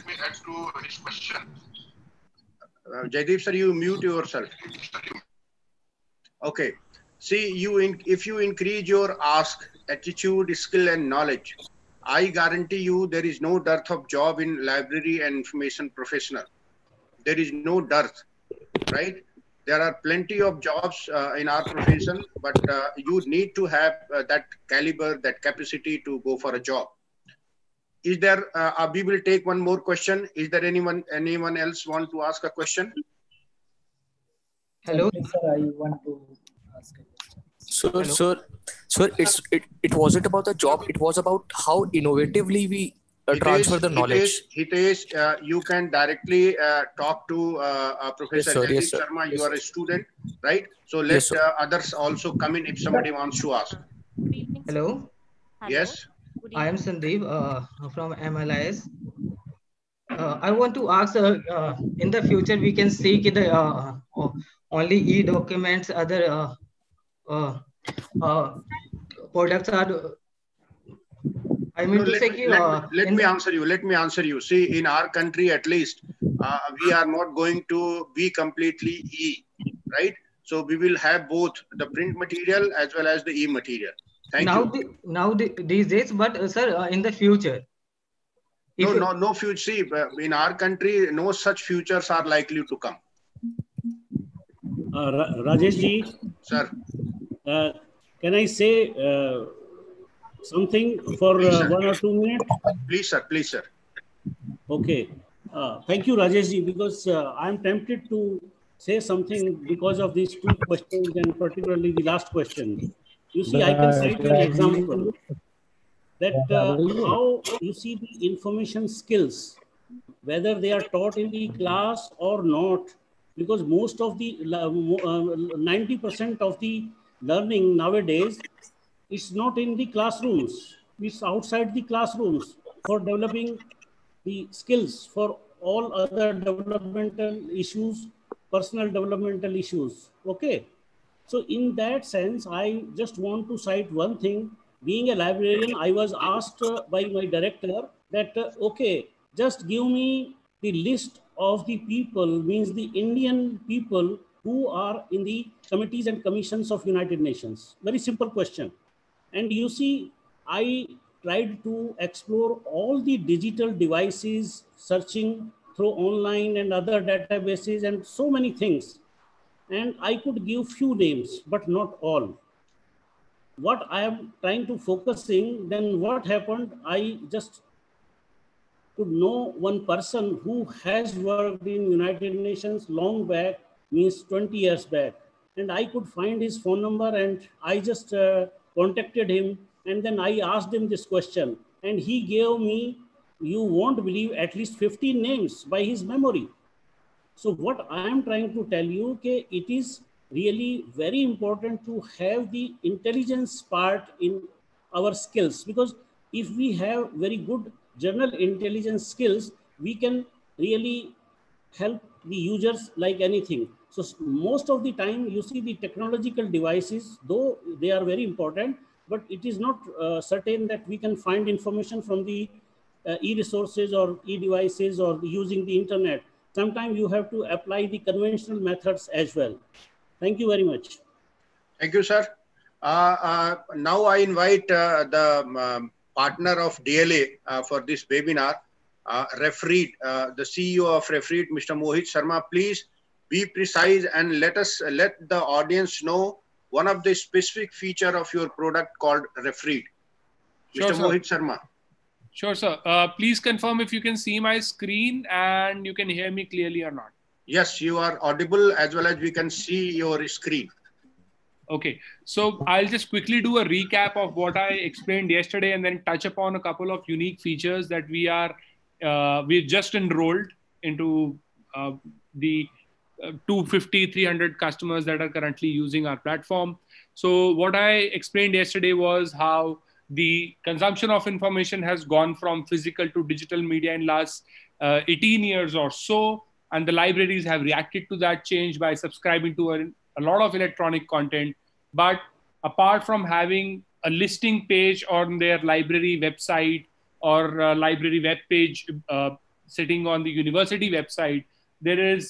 Speaker 3: Jaideep, sir, you mute yourself. Okay. See, if you increase your ask, attitude, skill, and knowledge, I guarantee you there is no dearth of job in library and information professional. There is no dearth, right? There are plenty of jobs in our profession, but you need to have that caliber, that capacity to go for a job. Is there, we will take one more question. Is there anyone else want to ask a question?
Speaker 14: Hello, sir, I want to ask a question.
Speaker 13: Sir, it wasn't about the job. It was about how innovatively we transfer the knowledge.
Speaker 3: Hitesh, you can directly talk to Professor Jaideep Sharma. You are a student, right? So let others also come in if somebody wants to ask.
Speaker 14: Hello.
Speaker 3: Yes.
Speaker 14: I am Sandeep from MLIS. I want to ask, in the future, we can seek the only e-documents, other products are. I mean to say,
Speaker 3: let me answer you. See, in our country, at least, we are not going to be completely e, right? So we will have both the print material as well as the e material. Thank you.
Speaker 14: These days, but sir, in the future.
Speaker 3: No future. See, in our country, no such futures are likely to come.
Speaker 6: Rajesh ji,
Speaker 3: sir,
Speaker 6: can I say something for 1 or 2 minutes?
Speaker 3: Please, sir. Please, sir.
Speaker 6: Okay. Thank you, Rajesh ji, because I'm tempted to say something because of these 2 questions and particularly the last question. You see, I can cite an example that how you see the information skills, whether they are taught in the class or not, because most of the 90% of the learning nowadays is not in the classrooms, it's outside the classrooms for developing the skills for all other developmental issues, personal developmental issues. Okay. So in that sense, I just want to cite one thing. Being a librarian, I was asked by my director that, okay, just give me the list of the people, means the Indian people who are in the committees and commissions of United Nations. Very simple question. And you see, I tried to explore all the digital devices, searching through online and other databases and so many things. And I could give few names, but not all. What I am trying to focusing, then what happened, I just could know one person who has worked in United Nations long back, means 20 years back. And I could find his phone number and I just contacted him. And then I asked him this question and he gave me, you won't believe, at least 15 names by his memory. So what I am trying to tell you, okay, it is really very important to have the intelligence part in our skills, because if we have very good general intelligence skills, we can really help the users like anything. So most of the time you see the technological devices, though they are very important, but it is not certain that we can find information from the e-resources or e-devices or using the internet. Sometimes you have to apply the conventional methods as well. Thank you very much.
Speaker 3: Thank you, sir. Now I invite the partner of DLA for this webinar, Refreed, the CEO of Refreed, Mr. Mohit Sharma. Please be precise and let the audience know one of the specific feature of your product called Refreed.
Speaker 5: Sure,
Speaker 3: Mr. Mohit Sharma.
Speaker 5: Sure, sir. Please confirm if you can see my screen and you can hear me clearly or not.
Speaker 3: Yes, you are audible as well as we can see your screen.
Speaker 5: Okay, so I'll just quickly do a recap of what I explained yesterday and then touch upon a couple of unique features that we just enrolled into the 250, 300 customers that are currently using our platform. So what I explained yesterday was how the consumption of information has gone from physical to digital media in last 18 years or so. And the libraries have reacted to that change by subscribing to a lot of electronic content. But apart from having a listing page on their library website or library web page sitting on the university website, there is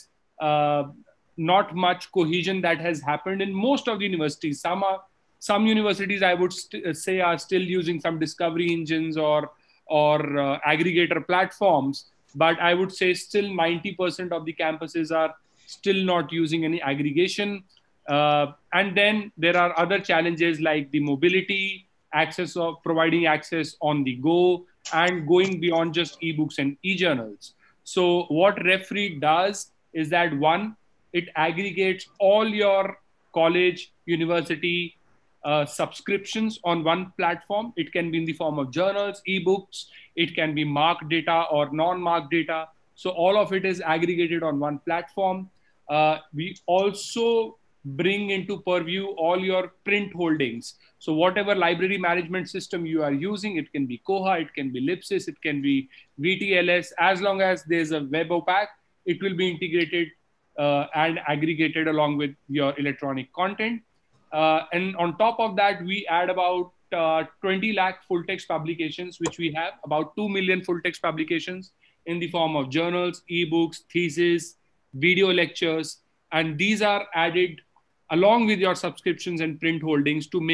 Speaker 5: not much cohesion that has happened in most of the universities. Some universities, I would say, are still using some discovery engines or aggregator platforms. But I would say still 90% of the campuses are still not using any aggregation. And then there are other challenges like the mobility, access of providing access on the go, and going beyond just ebooks and e-journals. So what Refreed does is that, one, it aggregates all your college, university subscriptions on one platform. It can be in the form of journals, ebooks, it can be marked data or non-marked data. So all of it is aggregated on one platform. We also bring into purview all your print holdings. So whatever library management system you are using, it can be Koha, it can be Libsys, it can be VTLS, as long as there's a web OPAC, it will be integrated and aggregated along with your electronic content. And on top of that, we add about 20 lakh full text publications, which we have about 2 million full text publications in the form of journals, ebooks, theses, video lectures. And these are added along with your subscriptions and print holdings to make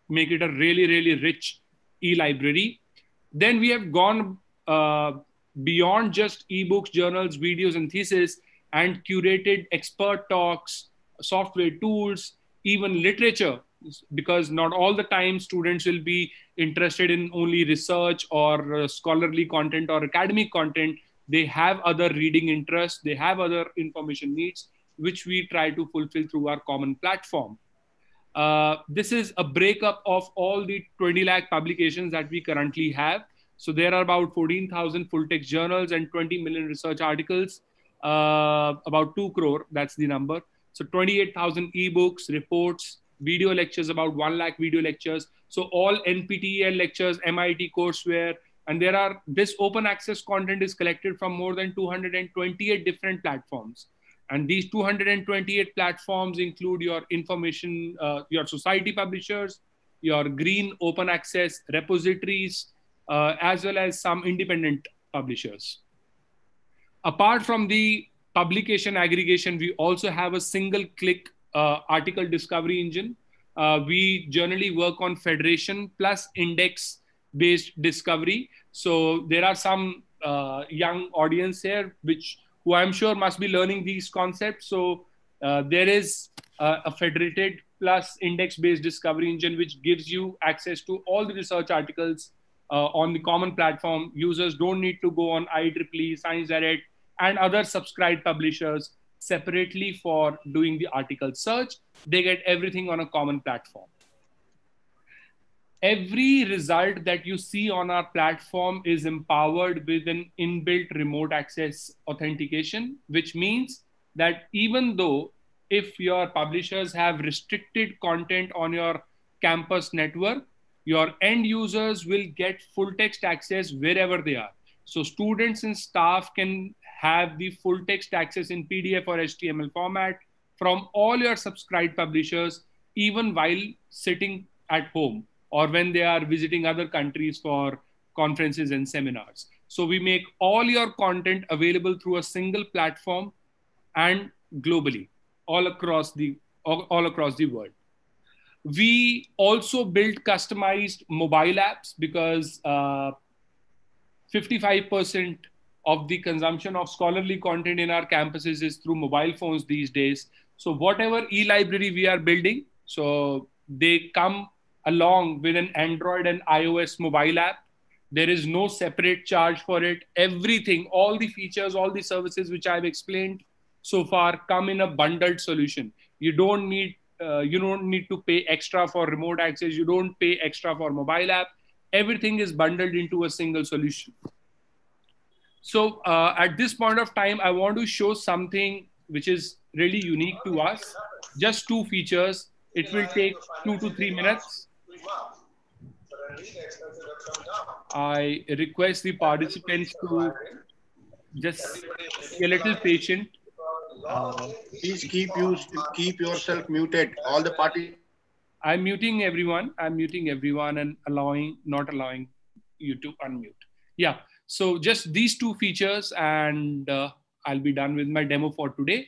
Speaker 5: make it a really, really rich e-library. Then we have gone beyond just ebooks, journals, videos, and thesis, and curated expert talks, software tools, even literature, because not all the time students will be interested in only research or scholarly content or academic content. They have other reading interests, they have other information needs, which we try to fulfill through our common platform. This is a breakup of all the 20 lakh publications that we currently have. So there are about 14,000 full-text journals and 20 million research articles, about 2 crore, that's the number. So 28,000 ebooks, reports, video lectures, about 1 lakh video lectures. So all NPTEL lectures, MIT courseware, and this open access content is collected from more than 228 different platforms. And these 228 platforms include your information, your society publishers, your green open access repositories, as well as some independent publishers. Apart from the publication aggregation, we also have a single click article discovery engine. We generally work on federation plus index based discovery. So there are some young audience here who I'm sure must be learning these concepts. So there is a federated plus index based discovery engine, which gives you access to all the research articles on the common platform. Users don't need to go on IEEE, ScienceDirect, and other subscribed publishers separately for doing the article search. They get everything on a common platform. Every result that you see on our platform is empowered with an inbuilt remote access authentication, which means that even though if your publishers have restricted content on your campus network, your end users will get full text access wherever they are. So students and staff can have the full text access in PDF or HTML format from all your subscribed publishers, even while sitting at home or when they are visiting other countries for conferences and seminars. So we make all your content available through a single platform and globally, all across the world. We also build customized mobile apps because 55% of the consumption of scholarly content in our campuses is through mobile phones these days. So whatever e-library we are building, so they come along with an Android and iOS mobile app. There is no separate charge for it. Everything, all the features, all the services which I've explained so far come in a bundled solution. You don't need to pay extra for remote access. You don't pay extra for mobile app. Everything is bundled into a single solution. So at this point of time, I want to show something which is really unique to us. Just 2 features. It will take 2 to 3 minutes. I request the participants to just be a little patient.
Speaker 3: Please keep yourself muted. All the party.
Speaker 5: I'm muting everyone. I'm muting everyone and not allowing you to unmute. Yeah. So just these 2 features, and I'll be done with my demo for today.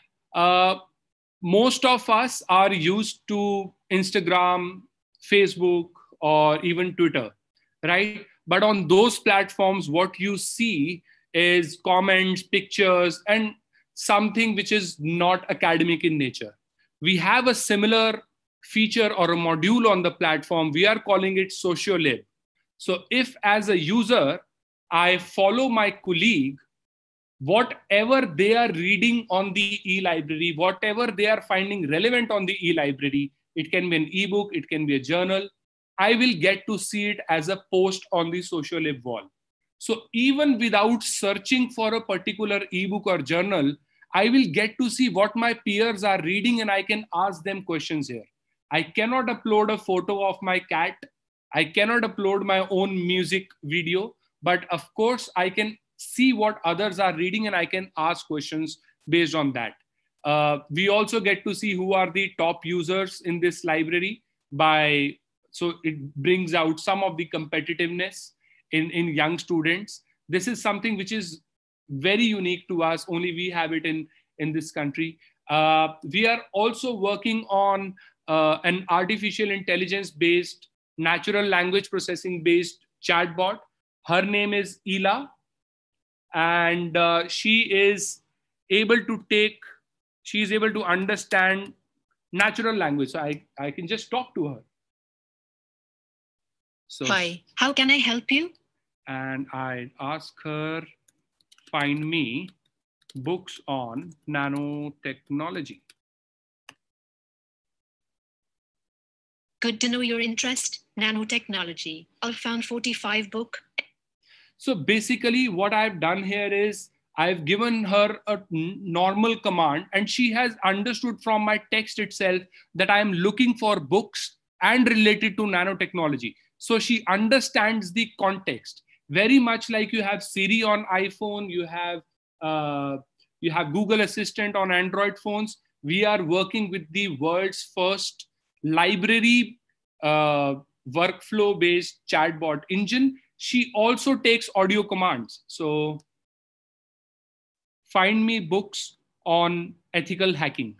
Speaker 5: Most of us are used to Instagram, Facebook, or even Twitter, right? But on those platforms, what you see is comments, pictures, and something which is not academic in nature. We have a similar feature or a module on the platform. We are calling it SocioLib. So if as a user, I follow my colleague, whatever they are reading on the e-library, whatever they are finding relevant on the e-library, it can be an ebook, it can be a journal, I will get to see it as a post on the SocioLib wall. So even without searching for a particular ebook or journal, I will get to see what my peers are reading and I can ask them questions here. I cannot upload a photo of my cat. I cannot upload my own music video, but of course I can see what others are reading and I can ask questions based on that. We also get to see who are the top users in this library so it brings out some of the competitiveness in young students. This is something which is very unique to us. Only we have it in this country. We are also working on an artificial intelligence based, natural language processing based chatbot. Her name is Ela, and she is able to understand natural language. So I can just talk to her. So,
Speaker 15: hi, how can I help you?
Speaker 5: And I ask her, find me books on nanotechnology.
Speaker 15: Good to know your interest, nanotechnology. I found 45 book.
Speaker 5: So basically what I've done here is I've given her a normal command, and she has understood from my text itself that I'm looking for books and related to nanotechnology. So she understands the context, very much like you have Siri on iPhone, you have Google Assistant on Android phones. We are working with the world's first library workflow-based chatbot engine. She also takes audio commands. So find me books on ethical hacking.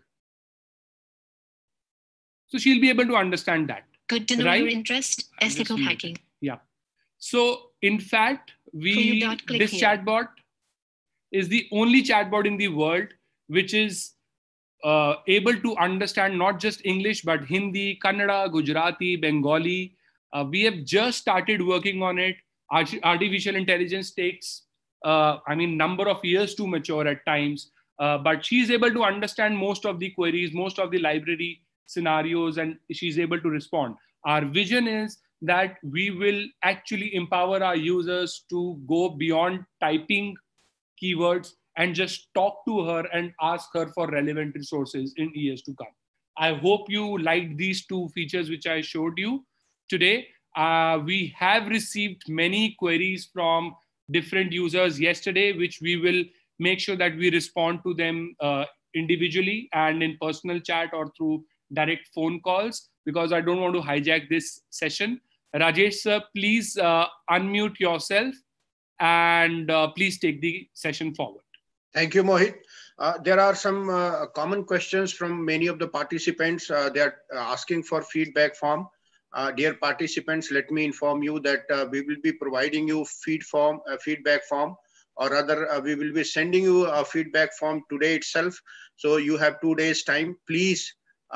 Speaker 5: So she'll be able to understand that.
Speaker 15: Good to know your interest, ethical hacking.
Speaker 5: Yeah. So in fact, this chatbot is the only chatbot in the world which is able to understand not just English, but Hindi, Kannada, Gujarati, Bengali. We have just started working on it. Artificial intelligence takes, number of years to mature at times, but she's able to understand most of the queries, most of the library scenarios, and she's able to respond. Our vision is that we will actually empower our users to go beyond typing keywords and just talk to her and ask her for relevant resources in years to come. I hope you liked these two features which I showed you today. We have received many queries from different users yesterday, which we will make sure that we respond to them individually and in personal chat or through direct phone calls, because I don't want to hijack this session. Rajesh sir, please unmute yourself and please take the session forward.
Speaker 3: Thank you, Mohit. There are some common questions from many of the participants. They are asking for feedback form. Dear participants, let me inform you that we will be providing you feedback form, or rather we will be sending you a feedback form today itself. So you have 2 days time. Please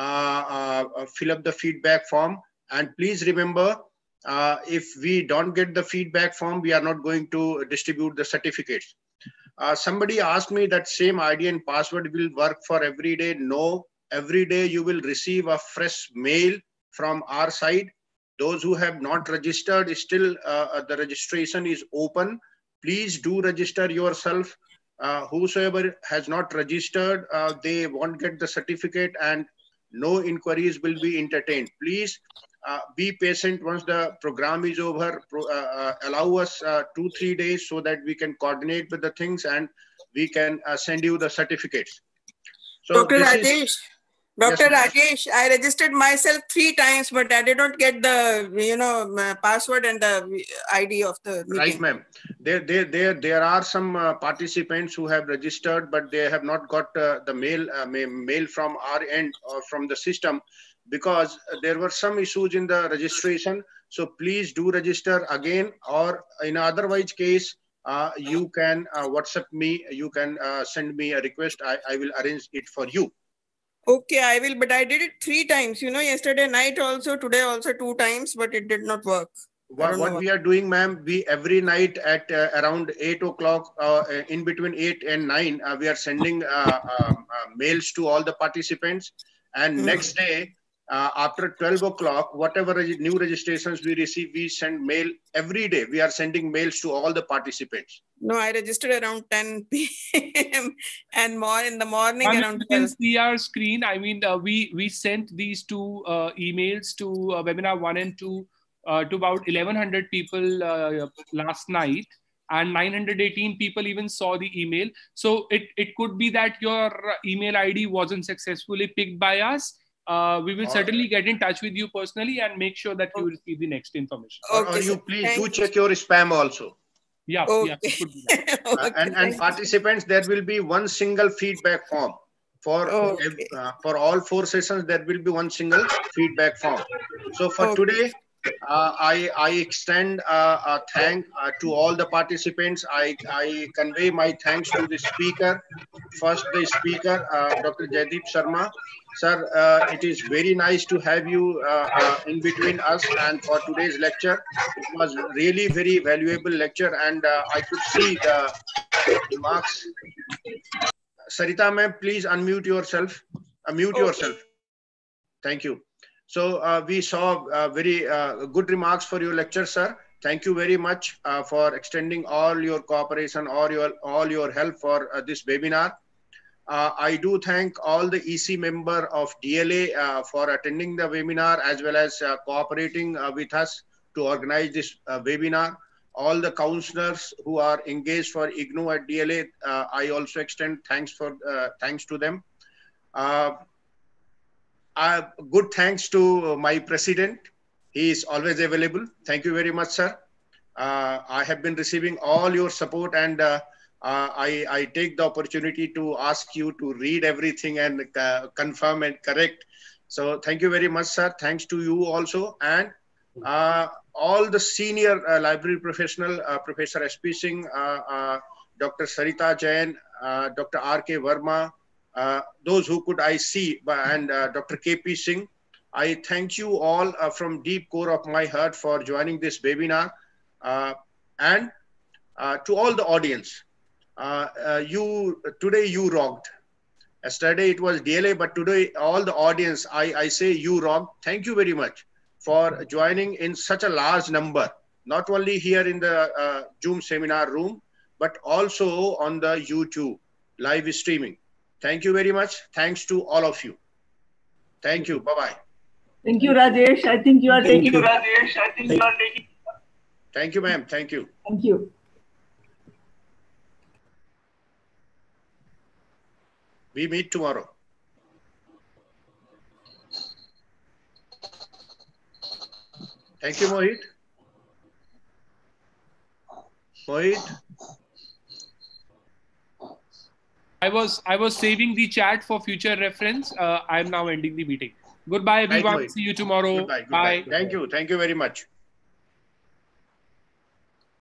Speaker 3: fill up the feedback form, and please remember, if we don't get the feedback form, we are not going to distribute the certificates. Somebody asked me that same ID and password will work for every day. No, every day you will receive a fresh mail from our side. Those who have not registered, still the registration is open. Please do register yourself. Whosoever has not registered, they won't get the certificate, and no inquiries will be entertained. Please be patient. Once the program is over, allow us 2-3 days so that we can coordinate with the things and we can send you the certificates. So
Speaker 2: Dr. Rajesh, I registered myself 3 times, but I did not get the password and the ID of the meeting.
Speaker 3: Right, ma'am. There are some participants who have registered, but they have not got the mail from our end or from the system, because there were some issues in the registration. So please do register again, or in otherwise case, you can WhatsApp me. You can send me a request. I will arrange it for you.
Speaker 2: Okay, I will, but I did it 3 times, yesterday night also, today also 2 times, but it did not work.
Speaker 3: What we are doing, ma'am, we every night at around 8 o'clock, in between 8 and 9, we are sending mails to all the participants. And next day, after 12 o'clock, whatever new registrations we receive, we send mail every day. We are sending mails to all the participants.
Speaker 2: No, I registered around 10 p.m. and more in the morning around 12.
Speaker 5: You can see our screen. I mean, we sent these 2 emails to webinar 1 and 2 to about 1,100 people last night, and 918 people even saw the email. So it could be that your email ID wasn't successfully picked by us. We will certainly get in touch with you personally and make sure that you receive the next information.
Speaker 3: Or you please do check your spam also.
Speaker 5: Yeah,
Speaker 2: okay.
Speaker 5: Yeah. It could be that.
Speaker 3: And participants, there will be one single feedback form. For all 4 sessions, there will be one single feedback form. So for today, I extend a thank to all the participants. I convey my thanks to the speaker. First, the speaker, Dr. Jaideep Sharma. Sir, it is very nice to have you in between us, and for today's lecture, it was really very valuable lecture, and I could see the remarks. Sarita ma'am, please unmute yourself. Unmute yourself. Thank you. So we saw very good remarks for your lecture, sir. Thank you very much for extending all your cooperation or all your help for this webinar. I do thank all the EC member of DLA for attending the webinar as well as cooperating with us to organize this webinar. All the counselors who are engaged for IGNOU at DLA, I also extend thanks to them. Good thanks to my president. He is always available. Thank you very much, sir. I have been receiving all your support, and I take the opportunity to ask you to read everything and confirm and correct. So thank you very much, sir. Thanks to you also. And all the senior library professional, Professor S.P. Singh, Dr. Sarita Jain, Dr. R.K. Verma, those who could I see, and Dr. K.P. Singh. I thank you all from deep core of my heart for joining this webinar. And to all the audience, today you rocked. Yesterday it was DLA, but today all the audience, I say you rocked. Thank you very much for joining in such a large number, not only here in the Zoom seminar room, but also on the YouTube live streaming. Thank you very much. Thanks to all of you. Thank you. Bye-bye.
Speaker 1: Thank you, Rajesh. I think you are taking.
Speaker 3: Thank you, ma'am. Thank you.
Speaker 1: Thank you.
Speaker 3: We meet tomorrow. Thank you, Mohit. Mohit.
Speaker 5: I was saving the chat for future reference. I am now ending the meeting. Goodbye, everyone.
Speaker 3: Right,
Speaker 5: See you tomorrow.
Speaker 3: Goodbye. Goodbye.
Speaker 5: Bye.
Speaker 3: Thank you. Thank you very much.